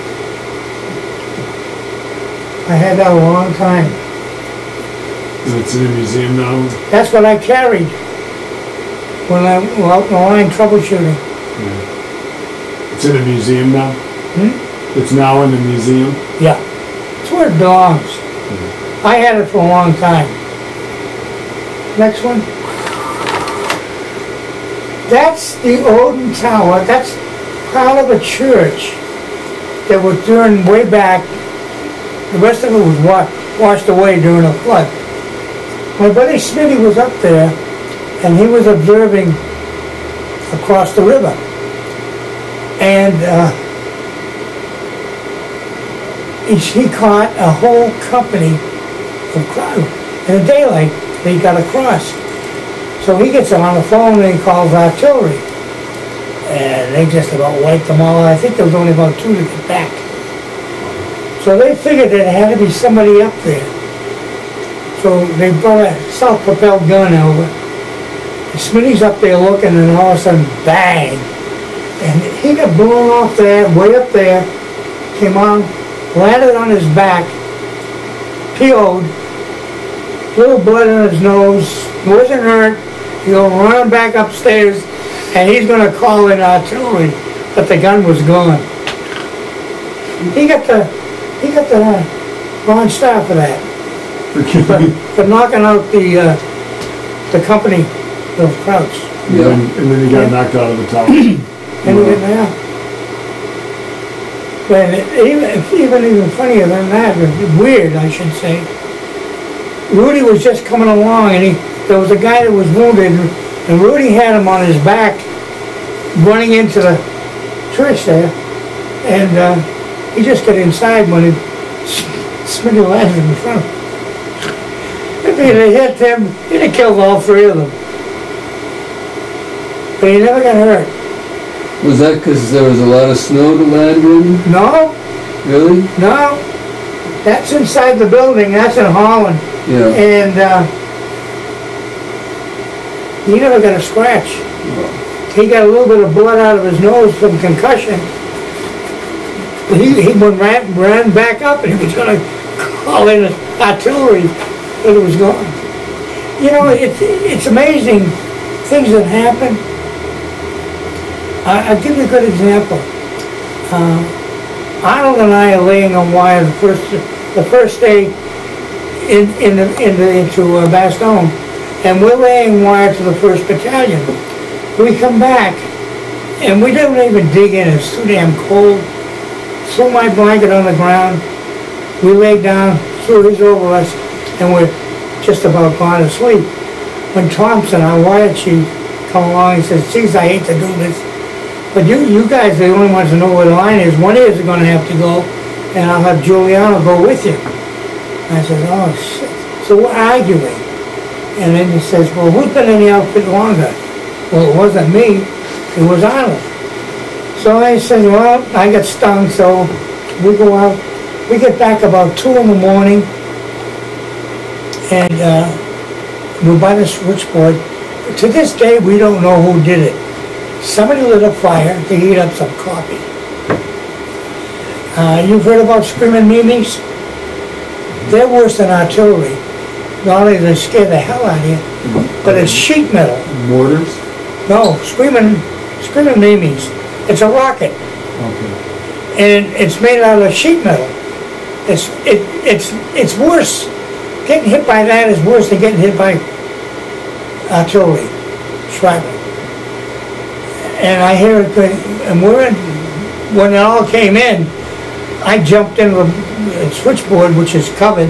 S1: I had that a long time.
S3: It's in a museum now?
S1: That's what I carried when I was out in the line troubleshooting.
S3: Yeah. It's in a museum now?
S1: Hmm?
S3: It's now in the museum?
S1: Yeah. It's where it belongs. Mm-hmm. I had it for a long time. Next one. That's the Odin Tower. That's part of a church that was during way back. The rest of it was wa washed away during a flood. My buddy Smitty was up there, and he was observing across the river. And uh, he, he caught a whole company of crowd. In the daylight, they got across. So he gets on the phone and he calls artillery. And they just about wiped them all out. I think there was only about two to get back. So they figured that it had to be somebody up there. So they brought a self-propelled gun over. And Smitty's up there looking, and all of a sudden, bang! And he got blown off there, way up there, came on, landed on his back, P O'd, little blood in his nose, wasn't hurt. He go running back upstairs, and he's going to call in artillery, but the gun was gone. He got the he got the uh, Bronze Star for that, for, for knocking out the uh, the company of Krauts.
S2: Yeah.
S3: And, and then he got
S1: Yeah.
S3: knocked out of the tower.
S1: And he didn't have. But even even even funnier than that, weird I should say. Rudy was just coming along, and he there was a guy that was wounded, and Rudy had him on his back, running into the church there, and uh, he just got inside when it, Smitty landed in front of him. If he'd have hit him, he'd have killed all three of them. But he never got hurt.
S2: Was that because there was a lot of snow to land in?
S1: No,
S2: Really?
S1: no, that's inside the building, that's in Holland.
S2: Yeah.
S1: And uh, he never got a scratch. He got a little bit of blood out of his nose from concussion. He, he went ran, ran back up, and he was going to call in artillery, but it was gone. You know, it's, it's amazing things that happen. I, I'll give you a good example. Uh, Arnold and I are laying on wire the first, the first day in, in the, in the, into uh, Bastogne, and we're laying wire to the first battalion. We come back, and we didn't even dig in. It's too damn cold. Threw my blanket on the ground. We laid down, threw his over us, and we're just about gone to sleep. When Thompson, our wire chief, come along, he says, "Geez, I hate to do this, but you, you guys are the only ones who know where the line is. One of you is going to have to go, and I'll have Giuliano go with you." I said, "Oh, shit." So we're arguing. And then he says, "Well, who's been in the outfit longer?" Well, it wasn't me. It was Arnold. So I said, "Well, I got stung," so we go out. We get back about two in the morning, and uh, we're by the switchboard. To this day, we don't know who did it. Somebody lit a fire to heat up some coffee. Uh, you've heard about screaming memes? They're worse than artillery. Not only do they scare the hell out of you, but it's sheet metal.
S3: Mortars?
S1: No, screaming, screaming memes. It's a rocket,
S3: Okay.
S1: and it's made out of sheet metal. It's it it's it's worse. Getting hit by that is worse than getting hit by artillery, shrapnel. And I hear it, going- and we're in, when it all came in, I jumped into the switchboard, which is covered.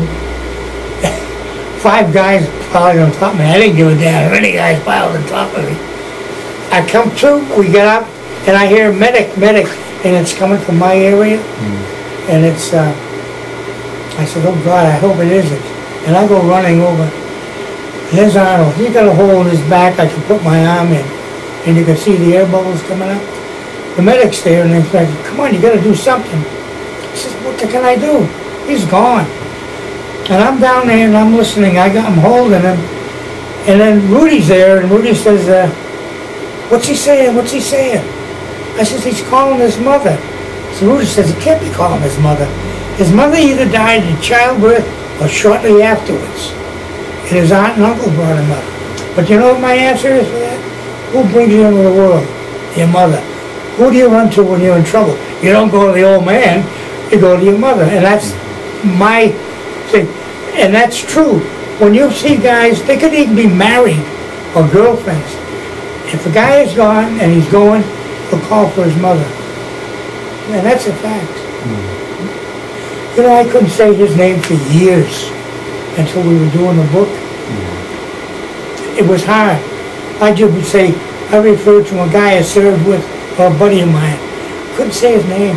S1: Five guys piled on top of me. I didn't give a damn if any guys piled on top of me. I come to, we get up, and I hear medic, medic, and it's coming from my area,
S3: Mm.
S1: and it's, uh, I said, "Oh God, I hope it isn't." And I go running over. There's Arnold. He got a hole in his back. I can put my arm in, and you can see the air bubbles coming up. The medic's there, and they're like, "Come on, you got to do something." I said, "What can I do?" He's gone. And I'm down there, and I'm listening. I got him holding him, and then Rudy's there, and Rudy says, uh, "What's he saying? What's he saying?" I says, "He's calling his mother." So Rudy says, "He can't be calling his mother. His mother either died in childbirth or shortly afterwards. And his aunt and uncle brought him up." But you know what my answer is for that? Who brings you into the world? Your mother. Who do you run to when you're in trouble? You don't go to the old man, you go to your mother. And that's my thing. And that's true. When you see guys, they could even be married or girlfriends. If a guy is gone and he's going, he'll call for his mother. And that's a fact.
S3: Mm.
S1: You know, I couldn't say his name for years until we were doing the book.
S3: Mm.
S1: It was hard. I just would say, I referred to a guy I served with, or a buddy of mine. Couldn't say his name.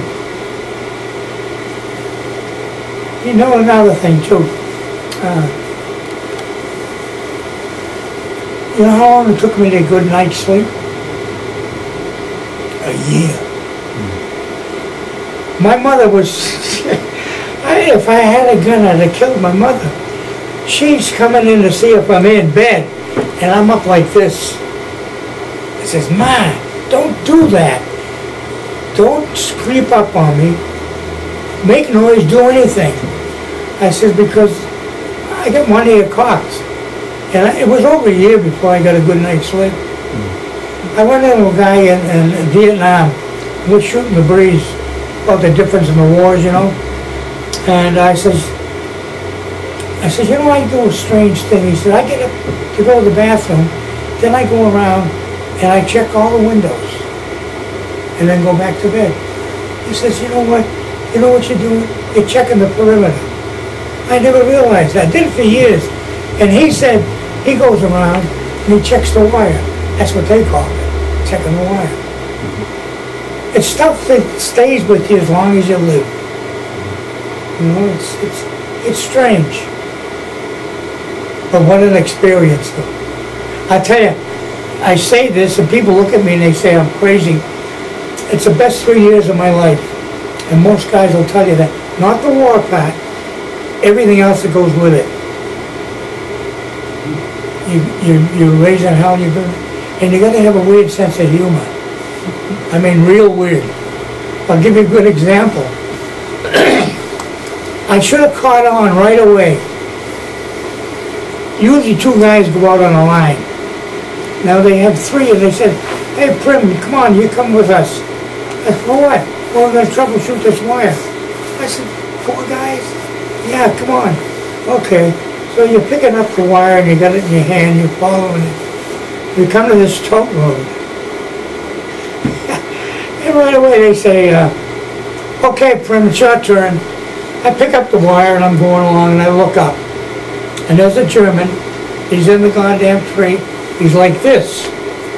S1: You know another thing too. Uh, you know how long it took me to get a good night's sleep? A year. My mother was, I, if I had a gun, I'd have killed my mother. she's coming in to see if I'm in bed, and I'm up like this. I says, Ma, don't do that. Don't creep up on me. Make noise, do anything. I says, because I got one ear cocked. And I, it was over a year before I got a good night's sleep. I went into a guy in, in Vietnam. He was shooting the breeze about the difference in the wars, you know. And I says, I said, you know, I do a strange thing. He said, I get up to go to the bathroom, then I go around and I check all the windows and then go back to bed. He says, you know what? You know what you're doing? You're checking the perimeter. I never realized that. I did it for years. And he said, he goes around and he checks the wire. That's what they call it, checking the wire. It's stuff that stays with you as long as you live. You know, it's, it's, it's strange. But what an experience, though. I tell you, I say this and people look at me and they say I'm crazy. It's the best three years of my life. And most guys will tell you that. Not the war part, everything else that goes with it. You, you, you're raising hell, you're gonna, and you gotta have a weird sense of humor. I mean, real weird. I'll give you a good example. I should have caught on right away. Usually two guys go out on a line. Now they have three, and they said, hey, Prim, come on, you come with us. I said, for what? Well, we're going to troubleshoot this wire. I said, four guys? Yeah, come on. Okay. So you're picking up the wire, and you got it in your hand, you're following it. We come to this tote road. And right away they say, uh, okay, Prim, it's your turn. I pick up the wire, and I'm going along, and I look up. And there's a German. He's in the goddamn tree. He's like this.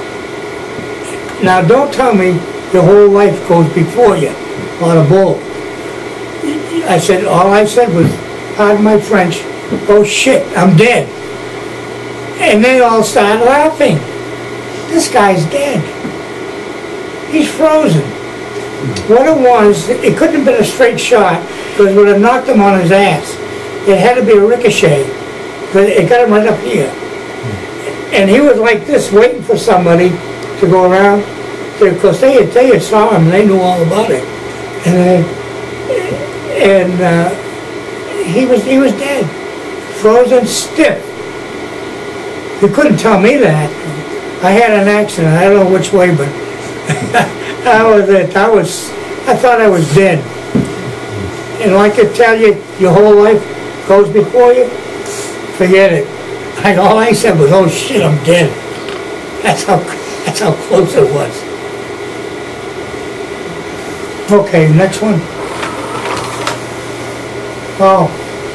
S1: Now, don't tell me your whole life goes before you on a bull. I said, all I said was, pardon my French, oh shit, I'm dead. And they all started laughing. This guy's dead. He's frozen. What it was, it couldn't have been a straight shot, because it would have knocked him on his ass. It had to be a ricochet. It got him right up here. And he was like this, waiting for somebody to go around. Because they had, they had saw him, and they knew all about it. And, uh, and uh, he was he was dead. Frozen stiff. You couldn't tell me that. I had an accident, I don't know which way, but that was it. I was, I thought I was dead. And like I tell you, your whole life goes before you, forget it. I, all I said was, oh shit, I'm dead. That's how, that's how close it was. Okay, next one. Oh.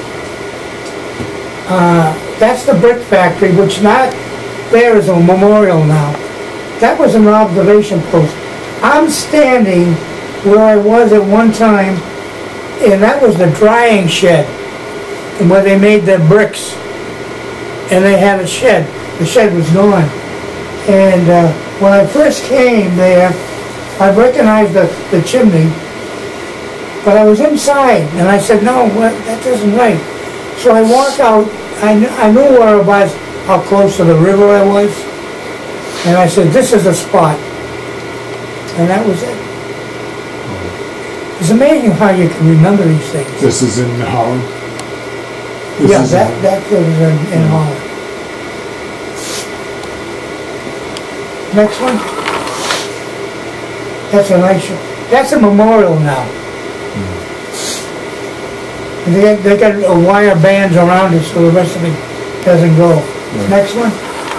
S1: Uh, that's the brick factory, which not there is a memorial now. That was an observation post. I'm standing where I was at one time, and that was the drying shed, and where they made their bricks. And they had a shed. The shed was gone. And uh, when I first came there, I recognized the, the chimney, but I was inside, and I said, no, what, that isn't right. So I walk out, I, kn I knew where I was, how close to the river I was, and I said, this is the spot. And that was it. It's amazing how you can remember these things.
S3: This is in Holland? This
S1: yeah,
S3: is
S1: that,
S3: in,
S1: that was in, in Holland. Next one. That's a nice show. That's a memorial now. Mm. And they, got, they got a wire bands around it so the rest of it doesn't go. Yeah. Next one.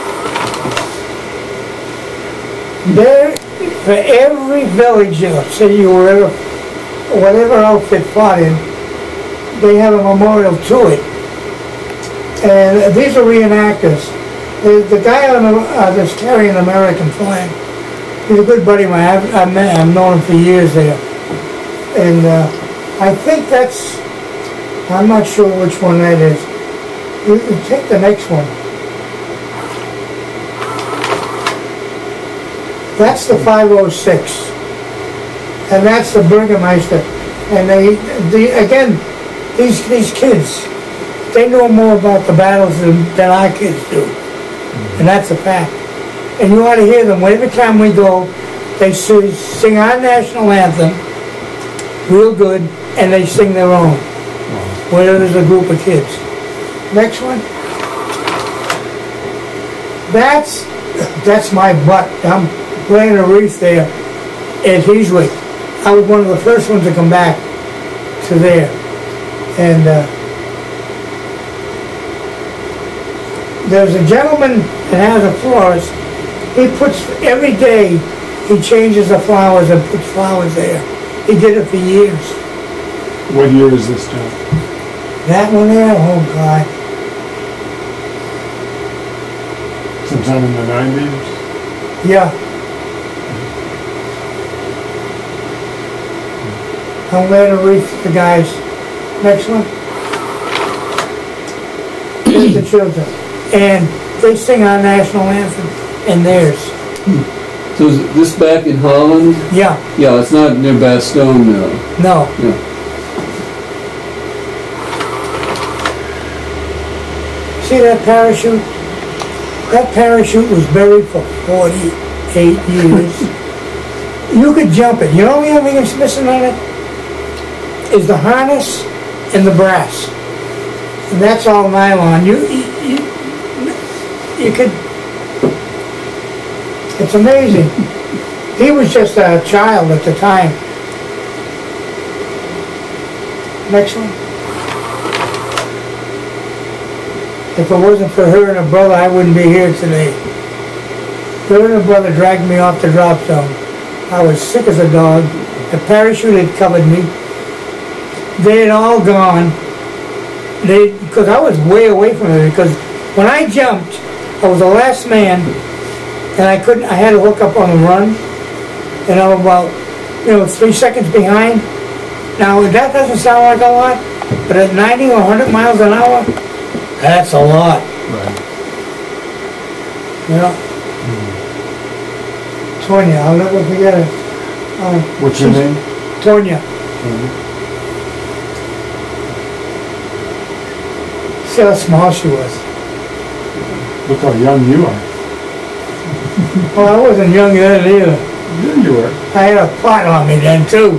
S1: There, for every village or city or wherever, whatever outfit fought in, they have a memorial to it. And these are reenactors. The, the guy on the, uh, that's carrying the American flag, he's a good buddy of mine. I've, I've, met, I've known him for years there. And uh, I think that's, I'm not sure which one that is. You, you take the next one. That's the five oh six. And that's the Burgermeister. And they, the, again, these, these kids, they know more about the battles than, than our kids do. And that's a fact. And you ought to hear them. Every time we go, they sing, sing our national anthem, real good, and they sing their own. Where there's a group of kids. Next one. That's, that's my butt. I'm laying a wreath there at Heasley. I was one of the first ones to come back to there. And uh, there's a gentleman that has a florist. He puts, every day, he changes the flowers and puts flowers there. He did it for years.
S3: What year is this, John?
S1: That one there, oh God.
S3: Sometime in the nineties?
S1: Yeah. I'm laying a wreath for the guys. Next one. Here's the children. And they sing our national anthem and theirs.
S2: So is this back in Holland?
S1: Yeah.
S2: Yeah, it's not near Bastogne now.
S1: No.
S2: Yeah.
S1: See that parachute? That parachute was buried for forty-eight years. You could jump it. You know the only thing that's missing on it? Is the harness and the brass. And that's all nylon. You, you, you, you could, it's amazing. He was just a child at the time. Next one. If it wasn't for her and her brother, I wouldn't be here today. Her and her brother dragged me off the drop zone. I was sick as a dog. The parachute had covered me. They had all gone. They, because I was way away from it. Because when I jumped, I was the last man, and I couldn't. I had to hook up on the run, and I was about, you know, three seconds behind. Now that doesn't sound like a lot, but at ninety or one hundred miles an hour, that's a lot.
S3: Right.
S1: You know. Mm. Tonya, I'll never forget it. Uh,
S3: What's your name?
S1: Tonya.
S3: Mm-hmm.
S1: See how small she was.
S3: Look how young you are.
S1: Well, I wasn't young then either.
S3: Yeah, you were.
S1: I had a pot on me then too.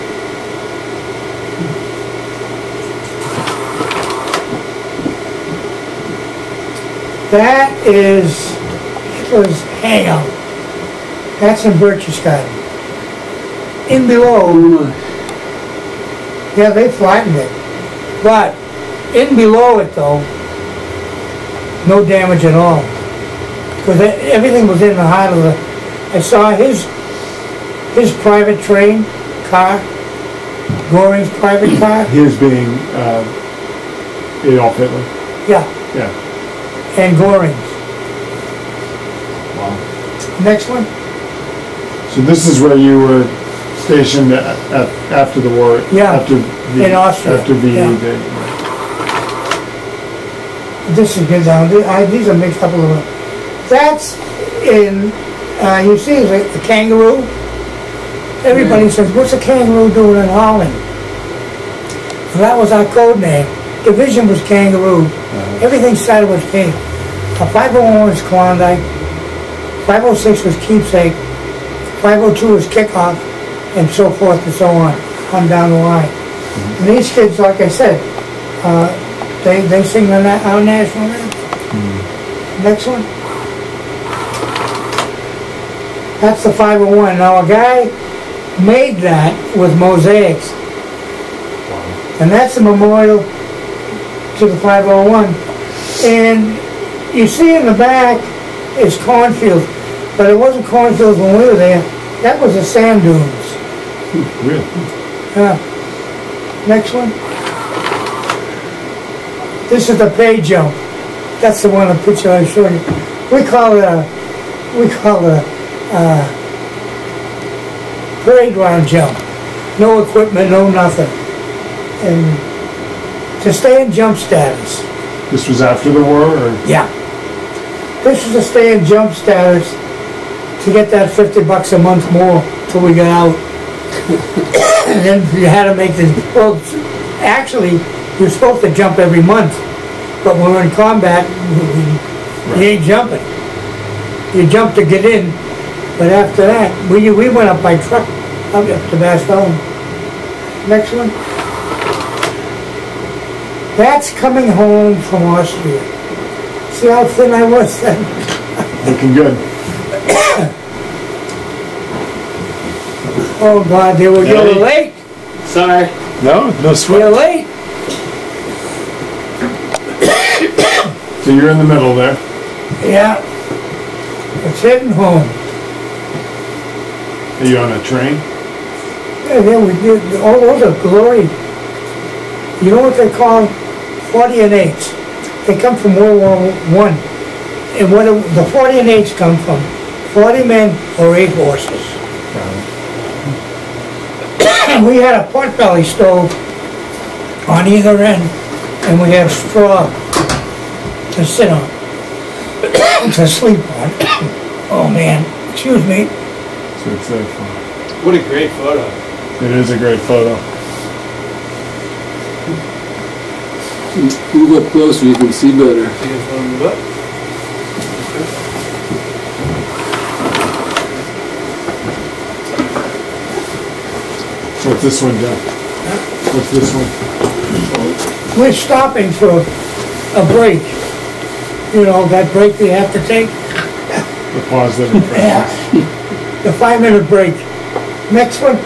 S1: That is Hitler's hangout. That's in Berchtesgaden. In below, yeah, they flattened it. But in below it though, no damage at all. Because everything was in the heart of the, I saw his, his private train, car, Goring's private car.
S3: His being uh, Adolf Hitler.
S1: Yeah.
S3: Yeah.
S1: And Goring's.
S3: Wow.
S1: Next one.
S3: So this is where you were stationed at, at, after the war.
S1: Yeah.
S3: After the,
S1: in Austria.
S3: After the
S1: yeah.
S3: Day.
S1: This is good down. I, these are mixed up a little. That's in. Uh, you see the, the kangaroo. Everybody yeah. says, "What's a kangaroo doing in Holland?" So that was our code name. Division was kangaroo. Uh-huh. Everything started with K. A five oh one was Klondike. five oh six was Keepsake. five oh two was Kickoff, and so forth and so on, on down the line. Mm-hmm. And these kids, like I said, uh, they they sing the na our national anthem. Mm-hmm. Next one. That's the five oh one. Now a guy made that with mosaics, wow. And that's a memorial to the five oh one. And you see in the back is cornfields, but it wasn't cornfields when we were there. That was the sand dunes.
S3: Really?
S1: Yeah. Next one. This is the pay jump. That's the one, the picture I showed you. We call it a, we call it a uh, parade ground jump. No equipment, no nothing. And to stay in jump status.
S3: This was after the war, or?
S1: Yeah. This was to stay in jump status to get that fifty bucks a month more till we got out. And then you had to make this, well, actually, you're supposed to jump every month. But when we're in combat, we, we, you ain't jumping. You jump to get in, but after that, we, we went up by truck, up to Bastogne. Next one. That's coming home from Austria. See how thin I was then?
S3: Looking good.
S1: Oh God, they were, you were late.
S4: Sorry.
S3: No, no
S1: You're
S3: sweat.
S1: late.
S3: So you're in the middle there.
S1: Yeah. It's heading home.
S3: Are you on a train?
S1: Yeah, yeah, we did. All those are glory. You know what they call forty and eights? They come from World War One. And what do the forty and eights come from? Forty men or eight horses. We had a potbelly stove on either end, and we had straw to sit on, to sleep on. Oh man, excuse me.
S3: So it's there for.
S4: What a great photo.
S3: It is a great photo.
S2: Move up closer, you can see better.
S4: You guys want to move up?
S3: What's this one, Jeff? What's this one?
S1: We're stopping for a break. You know, that break they have to take.
S3: The positive impressions.
S1: Yeah. The five minute break. Next one.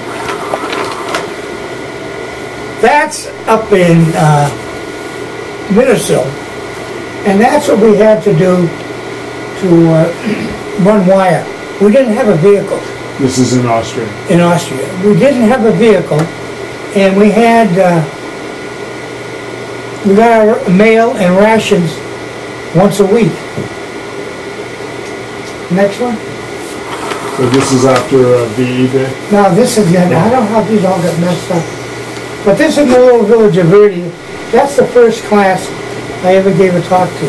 S1: That's up in uh, Minnesota. And that's what we had to do to uh, run wire. We didn't have a vehicle
S3: This is in Austria.
S1: in Austria. We didn't have a vehicle, and we had, uh, we got our mail and rations once a week. Next one.
S3: So this is after uh, V E Day?
S1: Now this is, I don't know how these all got messed up. But this is the little village of Verde. That's the first class I ever gave a talk to.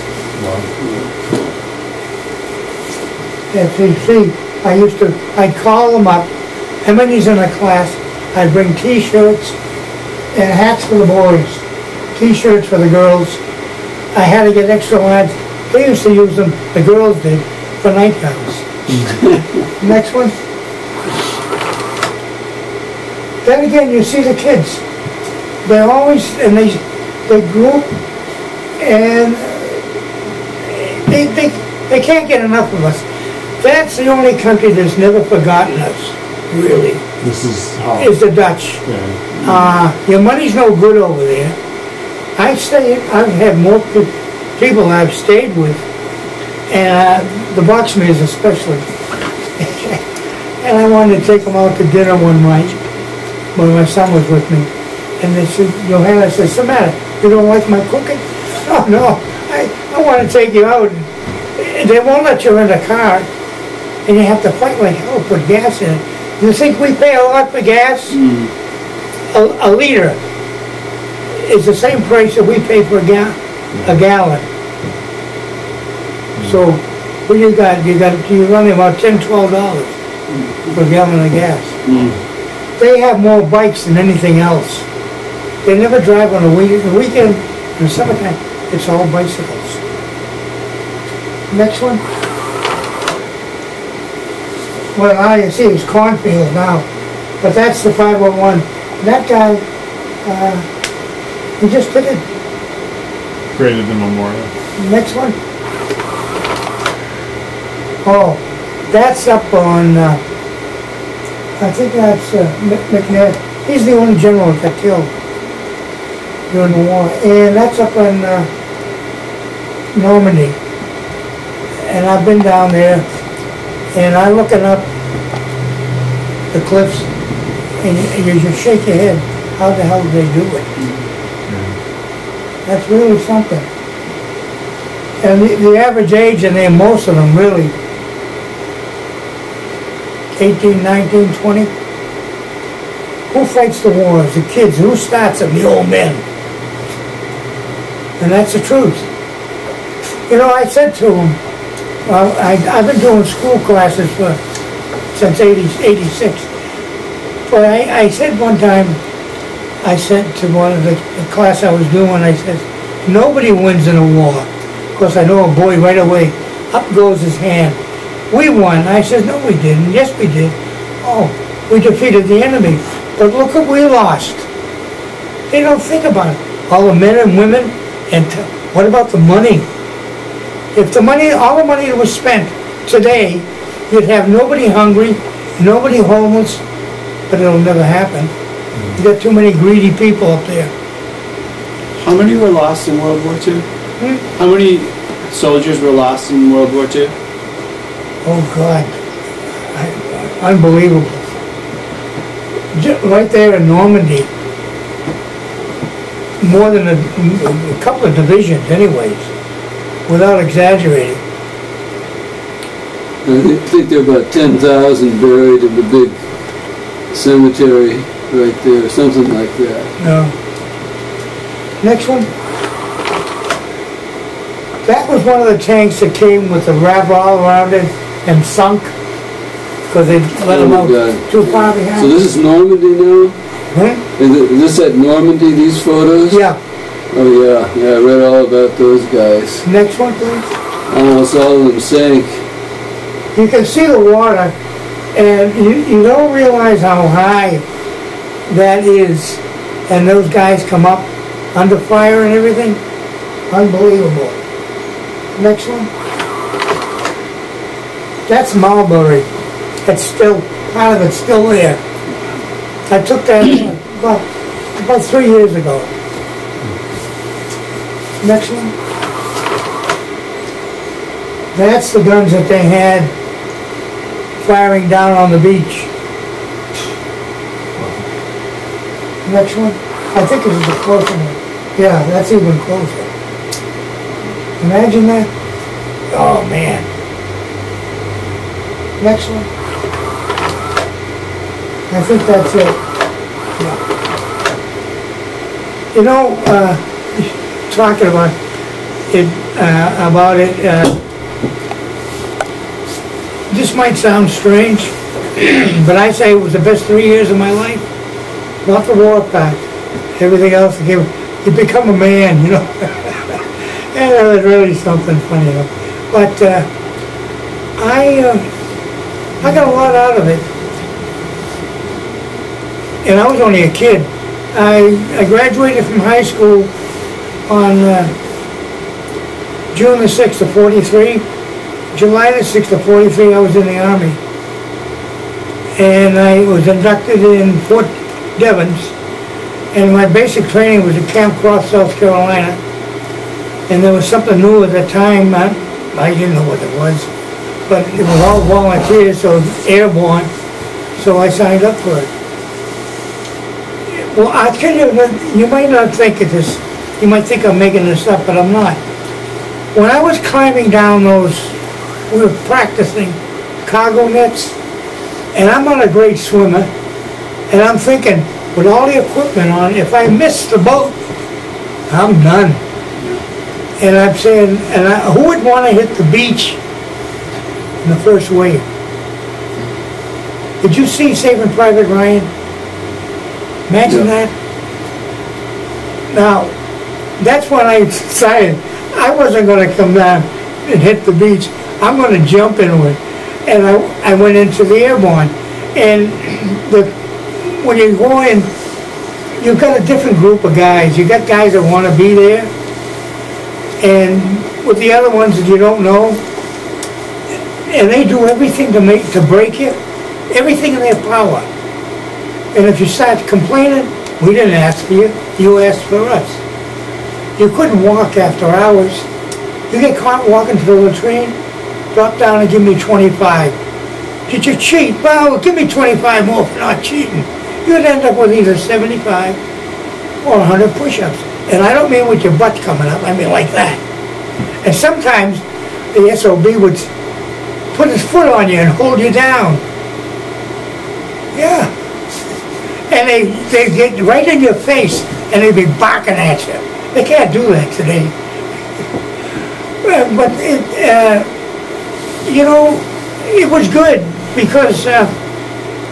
S1: At P C, I used to, I'd call them up, how many's in a class? I'd bring t-shirts and hats for the boys, t-shirts for the girls. I had to get extra large. They used to use them, the girls did, for nightgowns. Next one. Then again, you see the kids. They're always, and they, they group, and they, they, they can't get enough of us. That's the only country that's never forgotten us, really,
S3: This is how.
S1: is the Dutch.
S3: Yeah.
S1: Uh, your money's no good over there. I stay, I've had more pe people I've stayed with, and uh, the Boxmans especially. And I wanted to take them out to dinner one night when my son was with me. And they said, Johanna said, what's the matter? You don't like my cooking? Oh no, I, I want to take you out. They won't let you rent a car, and you have to fight like hell to put gas in it. You think we pay a lot for gas?
S2: Mm.
S1: A, a liter is the same price that we pay for a, ga a gallon. So, what you got? You got you run about ten, twelve dollars for a gallon of gas.
S2: Mm.
S1: They have more bikes than anything else. They never drive on a weekend. The weekend, in the summertime, it's all bicycles. Next one. Well, now you see it's cornfield now, but that's the five oh one. That guy, uh, he just did it.
S3: Created the memorial.
S1: Next one. Oh, that's up on, uh, I think that's uh, McNair. He's the only general that got killed during the war. And that's up in uh, Normandy. And I've been down there, and I'm looking up the cliffs, and you, you just shake your head. How the hell did they do it? That's really something. And the, the average age in there, most of them really, eighteen, nineteen, twenty. Who fights the wars? The kids. Who starts them? The old men. And that's the truth. You know, I said to them, well, I, I've been doing school classes for since eighty, eighty-six. But I, I said one time, I said to one of the, the class I was doing, I said, Nobody wins in a war. Of course, I know a boy right away. Up goes his hand. We won. I said, no, we didn't. Yes, we did. Oh, we defeated the enemy. But look what we lost. They don't think about it. All the men and women, and t what about the money? If the money, all the money that was spent today, you'd have nobody hungry, nobody homeless, but it'll never happen. You got too many greedy people up there.
S4: How many were lost in World War Two?
S1: Hmm?
S4: How many soldiers were lost in World War Two?
S1: Oh God, I, unbelievable. Ju- Right there in Normandy, more than a, a couple of divisions anyways, without exaggerating.
S2: I thi- think there are about ten thousand buried in the big cemetery right there, something like that.
S1: No. Next one. That was one of the tanks that came with the wrap all around it and sunk because they let them
S2: Oh,
S1: out
S2: God.
S1: too far behind.
S2: So this is Normandy now?
S1: Hmm?
S2: Is, it, is this at Normandy, these photos?
S1: Yeah.
S2: Oh yeah, yeah, I read all about those guys.
S1: Next one, please.
S2: Almost all of them sank.
S1: You can see the water, and you, you don't realize how high that is, and those guys come up under fire and everything. Unbelievable. Next one. That's Marbury. It's still, part of it's still there. I took that about, about three years ago. Next one. That's the guns that they had firing down on the beach. Next one. I think this is a closer one. Yeah, that's even closer. Imagine that. Oh man. Next one. I think that's it. Yeah. You know, uh, talking about it, uh, about it, uh, this might sound strange, but I say it was the best three years of my life. Not the war part. Everything else, you become a man, you know. And that was really something funny, you know. But uh, I, uh, I got a lot out of it. And I was only a kid. I, I graduated from high school on uh, June the sixth of forty-three. July the sixth of forty-three, I was in the Army. And I was inducted in Fort Devens. And my basic training was at Camp Cross, South Carolina. And there was something new at the time. I, I didn't know what it was. But it was all volunteers, so it was airborne. So I signed up for it. Well, I'll tell you, you might not think of this. You might think I'm making this up, but I'm not. When I was climbing down those, we were practicing cargo nets, and I'm not a great swimmer, and I'm thinking, with all the equipment on, if I miss the boat, I'm done. And I'm saying, and I, who would want to hit the beach in the first wave? Did you see Saving Private Ryan? Imagine
S2: Yeah.
S1: that. Now, that's when I decided I wasn't going to come down and hit the beach. I'm going to jump into it. And I, I went into the airborne. And the, when you go in, you've got a different group of guys. You've got guys that want to be there. And with the other ones that you don't know, and they do everything to make to break you, everything in their power. And if you start complaining, we didn't ask for you, you asked for us. You couldn't walk after hours. You get caught walking to the latrine, drop down and give me twenty-five. Did you cheat? Well, give me twenty-five more for not cheating. You'd end up with either seventy-five or one hundred push-ups. And I don't mean with your butt coming up, I mean like that. And sometimes the S O B would put his foot on you and hold you down. Yeah. And they, they get right in your face and they'd be barking at you. They can't do that today. Well, but, it, uh, you know, it was good because uh,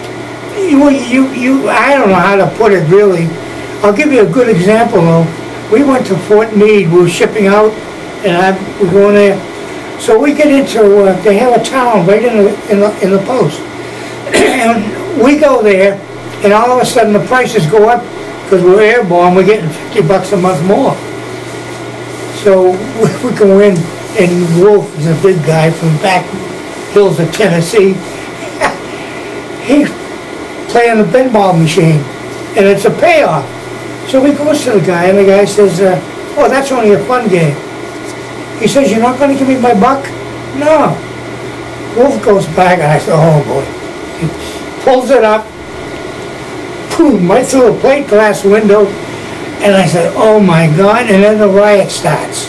S1: you, you, you, I don't know how to put it really. I'll give you a good example though. we went to Fort Meade, we were shipping out, and I, we were going there. So we get into, uh, they have a town right in the, in the, in the post. And we go there, and all of a sudden the prices go up, because we're airborne, we're getting fifty bucks a month more. So we, we go in, and Wolf is a big guy from back hills of Tennessee. He's playing the pinball machine, and it's a payoff. So he goes to the guy, and the guy says, uh, oh, that's only a fun game. He says, you're not going to give me my buck? No. Wolf goes back, and I said, oh boy. He pulls it up, boom, right through a plate glass window, and I said, oh my God, and then the riot starts.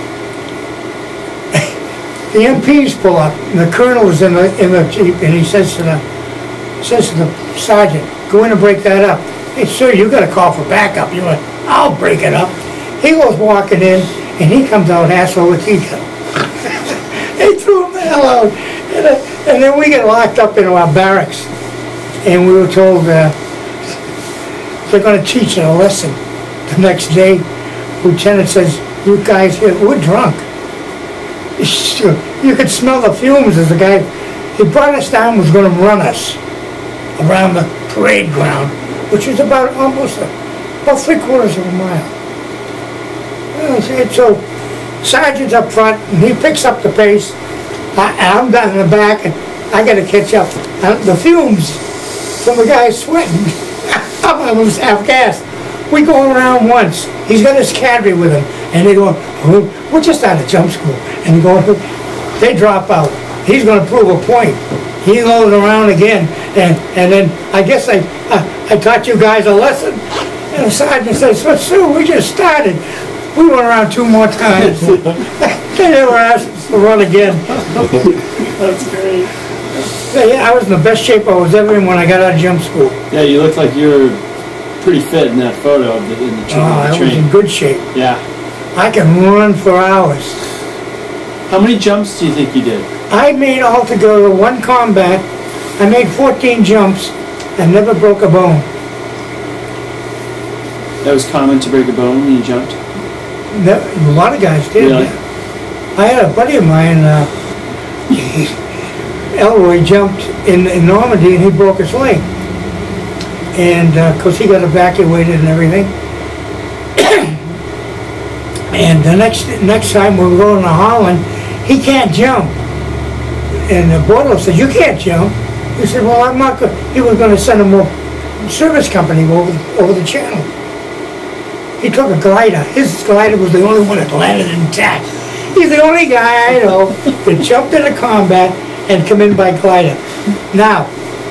S1: The M Ps pull up, and the colonel is in the, in the Jeep, and he says to the, says to the sergeant, go in and break that up. Hey, sir, you got to call for backup. You went, I'll break it up. He goes walking in, and he comes out ass over teacup. They threw him the hell out. And, uh, and then we get locked up in our barracks, and we were told uh, they're going to teach a lesson. The next day, Lieutenant says, you guys here, we're drunk. You could smell the fumes as the guy, he brought us down, was going to run us around the parade ground, which is about almost, a, about three quarters of a mile. And so, Sergeant's up front, and he picks up the pace. I, I'm down in the back, and I got to catch up. Uh, the fumes from the guy sweating, I was half gassed. We go around once. He's got his cadre with him, and they go, oh, we're just out of jump school. And go, they drop out. He's going to prove a point. He loads around again, and, and then I guess I, I I taught you guys a lesson. And the sergeant says, so Sue, we just started. We went around two more times. They never asked us to run again.
S4: That's great.
S1: Yeah, yeah, I was in the best shape I was ever in when I got out of jump school.
S4: Yeah, you look like you're pretty fit in that photo of the, in the, tra
S1: Oh, I
S4: the
S1: was
S4: train.
S1: in good shape.
S4: Yeah.
S1: I can run for hours.
S4: How many jumps do you think you did?
S1: I made altogether one combat. I made fourteen jumps and never broke a bone.
S4: That was common to break a bone when you jumped?
S1: No, a lot of guys did.
S4: Really?
S1: I had a buddy of mine, uh, Elroy, jumped in, in Normandy and he broke his leg. And of uh, course he got evacuated and everything. And the next next time we were going to Holland, he can't jump. And the border said, you can't jump. He said, well, I'm not going. He was going to send him a service company over, over the channel. He took a glider. His glider was the only one that landed intact. He's the only guy I know that jumped into combat and come in by glider. Now,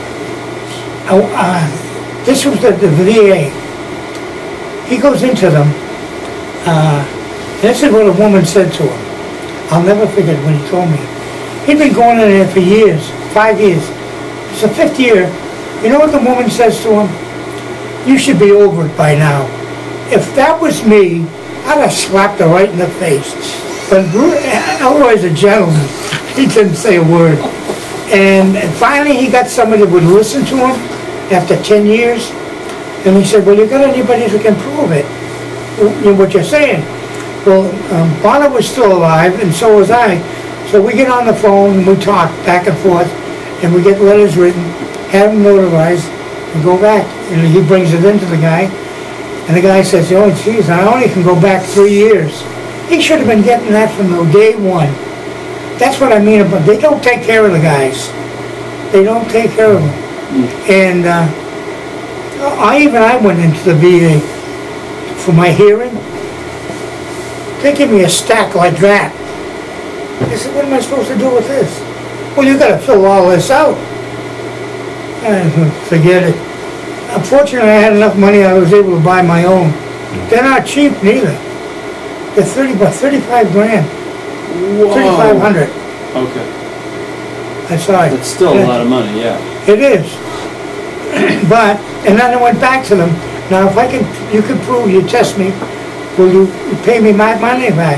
S1: uh, this was the, the V A. He goes into them. Uh, this is what a woman said to him. I'll never forget when he told me. He'd been going in there for years, five years. It's the fifth year. You know what the woman says to him? You should be over it by now. If that was me, I'd have slapped her right in the face. But Elroy's a gentleman. He didn't say a word. And, and finally he got somebody that would listen to him after ten years. And he said, well, you got anybody who can prove it? You know what you're saying? Well, um, Bonner was still alive, and so was I. So we get on the phone, and we talk back and forth, and we get letters written, have them notarized, and go back. And he brings it into the guy, and the guy says, oh, geez, I only can go back three years. He should have been getting that from the day one. That's what I mean about, they don't take care of the guys. They don't take care of them. Mm. And uh, I even I went into the V A for my hearing. They give me a stack like that. I said, what am I supposed to do with this? Well, you got to fill all this out. And forget it. Unfortunately, I had enough money I was able to buy my own. They're not cheap neither. They're thirty, about thirty-five grand. thirty-five hundred.
S4: Okay.
S1: That's all right.
S4: That's still a lot of money, yeah.
S1: It is. But, and then I went back to them. Now, if I can, you can prove, you test me, will you pay me my money back?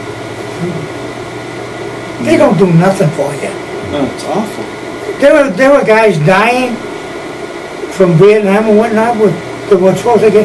S1: They don't do nothing for you.
S4: No, it's awful.
S1: There were, there were guys dying from Vietnam and whatnot, with, that were supposed to get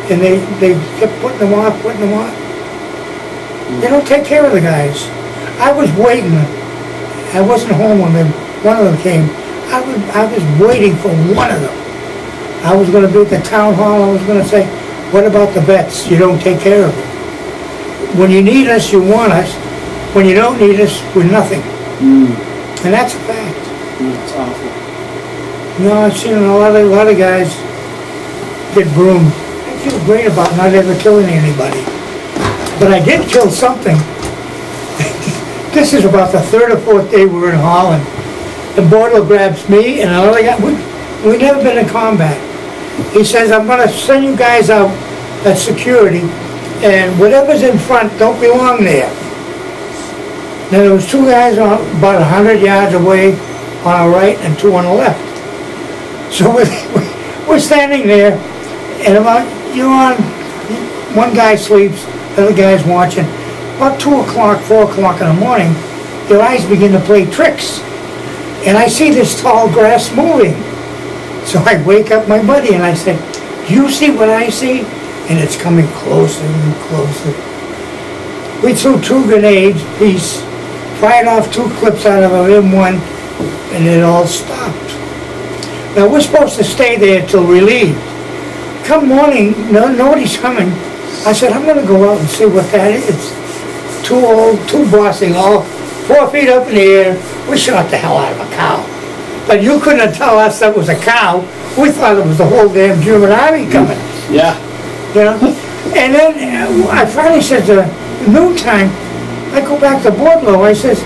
S1: and they, they kept putting them off, putting them off. They don't take care of the guys. I was waiting. I wasn't home when they, one of them came. I was, I was waiting for one of them. I was going to be at the town hall. I was going to say, what about the vets? You don't take care of them. When you need us, you want us. When you don't need us, we're nothing.
S4: Mm.
S1: And that's a fact.
S4: That's awful.
S1: You know, I've seen a lot of, a lot of guys get broomed. I feel great about not ever killing anybody. But I did kill something. This is about the third or fourth day we were in Holland. The border grabs me and another guy. We, we never been in combat. He says, I'm going to send you guys out at security, and whatever's in front don't belong there. Now there was two guys on, about a hundred yards away on our right and two on the left. So we're, we're standing there, and about, you're on, one guy sleeps, the other guy's watching. About two o'clock, four o'clock in the morning, your eyes begin to play tricks. And I see this tall grass moving. So I wake up my buddy and I say, do you see what I see? And it's coming closer and closer. We threw two grenades, piece, fired off two clips out of our M one, and it all stopped. Now we're supposed to stay there till relieved. Come morning, no, nobody's coming. I said, I'm gonna go out and see what that is. Two old, two bossing, all four feet up in the air. We shot the hell out of a cow. But you couldn't tell us that was a cow. We thought it was the whole damn German army coming.
S4: Yeah.
S1: You know? And then uh, I finally said to noontime, I go back to Bordlow, I says,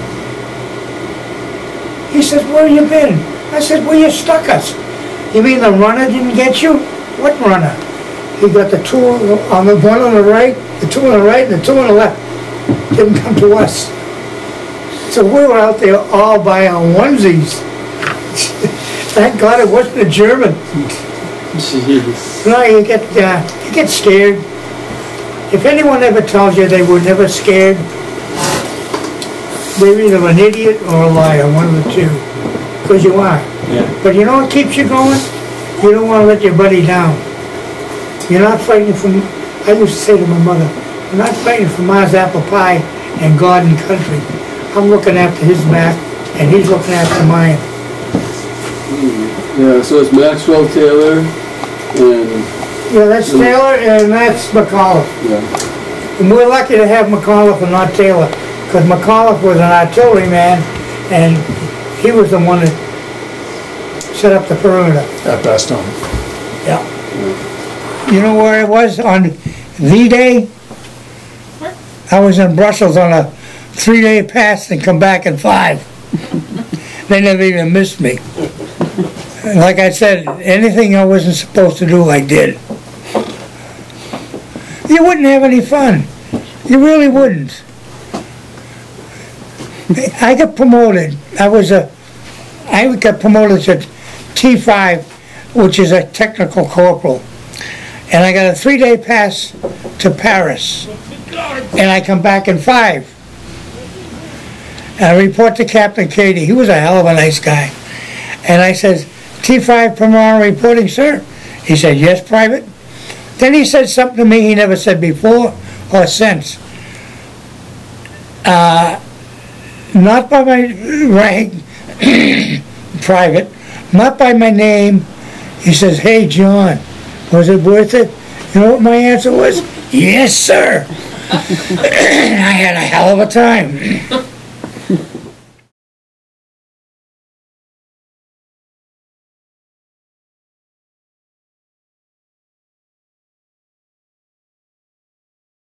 S1: he says, where you been? I said, well, you stuck us. You mean the runner didn't get you? What runner? He got the two on the one on the right, the two on the right, and the two on the left. Didn't come to us. So we were out there all by our onesies. Thank God it wasn't a German.
S4: Jeez.
S1: No, you get uh, you get scared. If anyone ever tells you they were never scared, they're either an idiot or a liar, one of the two. Because you are.
S4: Yeah.
S1: But you know what keeps you going? You don't want to let your buddy down. You're not fighting for, I used to say to my mother, I'm not fighting for Mars apple pie and God and country. I'm looking after his back, and he's looking after mine.
S2: Yeah, so it's Maxwell Taylor and...
S1: Yeah, that's Taylor and that's McAuliffe.
S2: Yeah.
S1: And we're lucky to have McAuliffe and not Taylor, because McAuliffe was an artilleryman, and he was the one that set up the perimeter.
S3: At Bastogne.
S1: Yeah. You know where I was on V-Day? I was in Brussels on a three-day pass and come back in five. They never even missed me. Like I said, anything I wasn't supposed to do, I did. You wouldn't have any fun. You really wouldn't. I got promoted. I was a, I got promoted to T five, which is a technical corporal. And I got a three-day pass to Paris. And I come back in five. And I report to Captain Cady. He was a hell of a nice guy. And I says, T five Primerano reporting, sir. He said, yes, Private. Then he said something to me he never said before or since. Uh, not by my rank, Private, not by my name. He says, hey, John, was it worth it? You know what my answer was? Yes, sir. I had a hell of a time.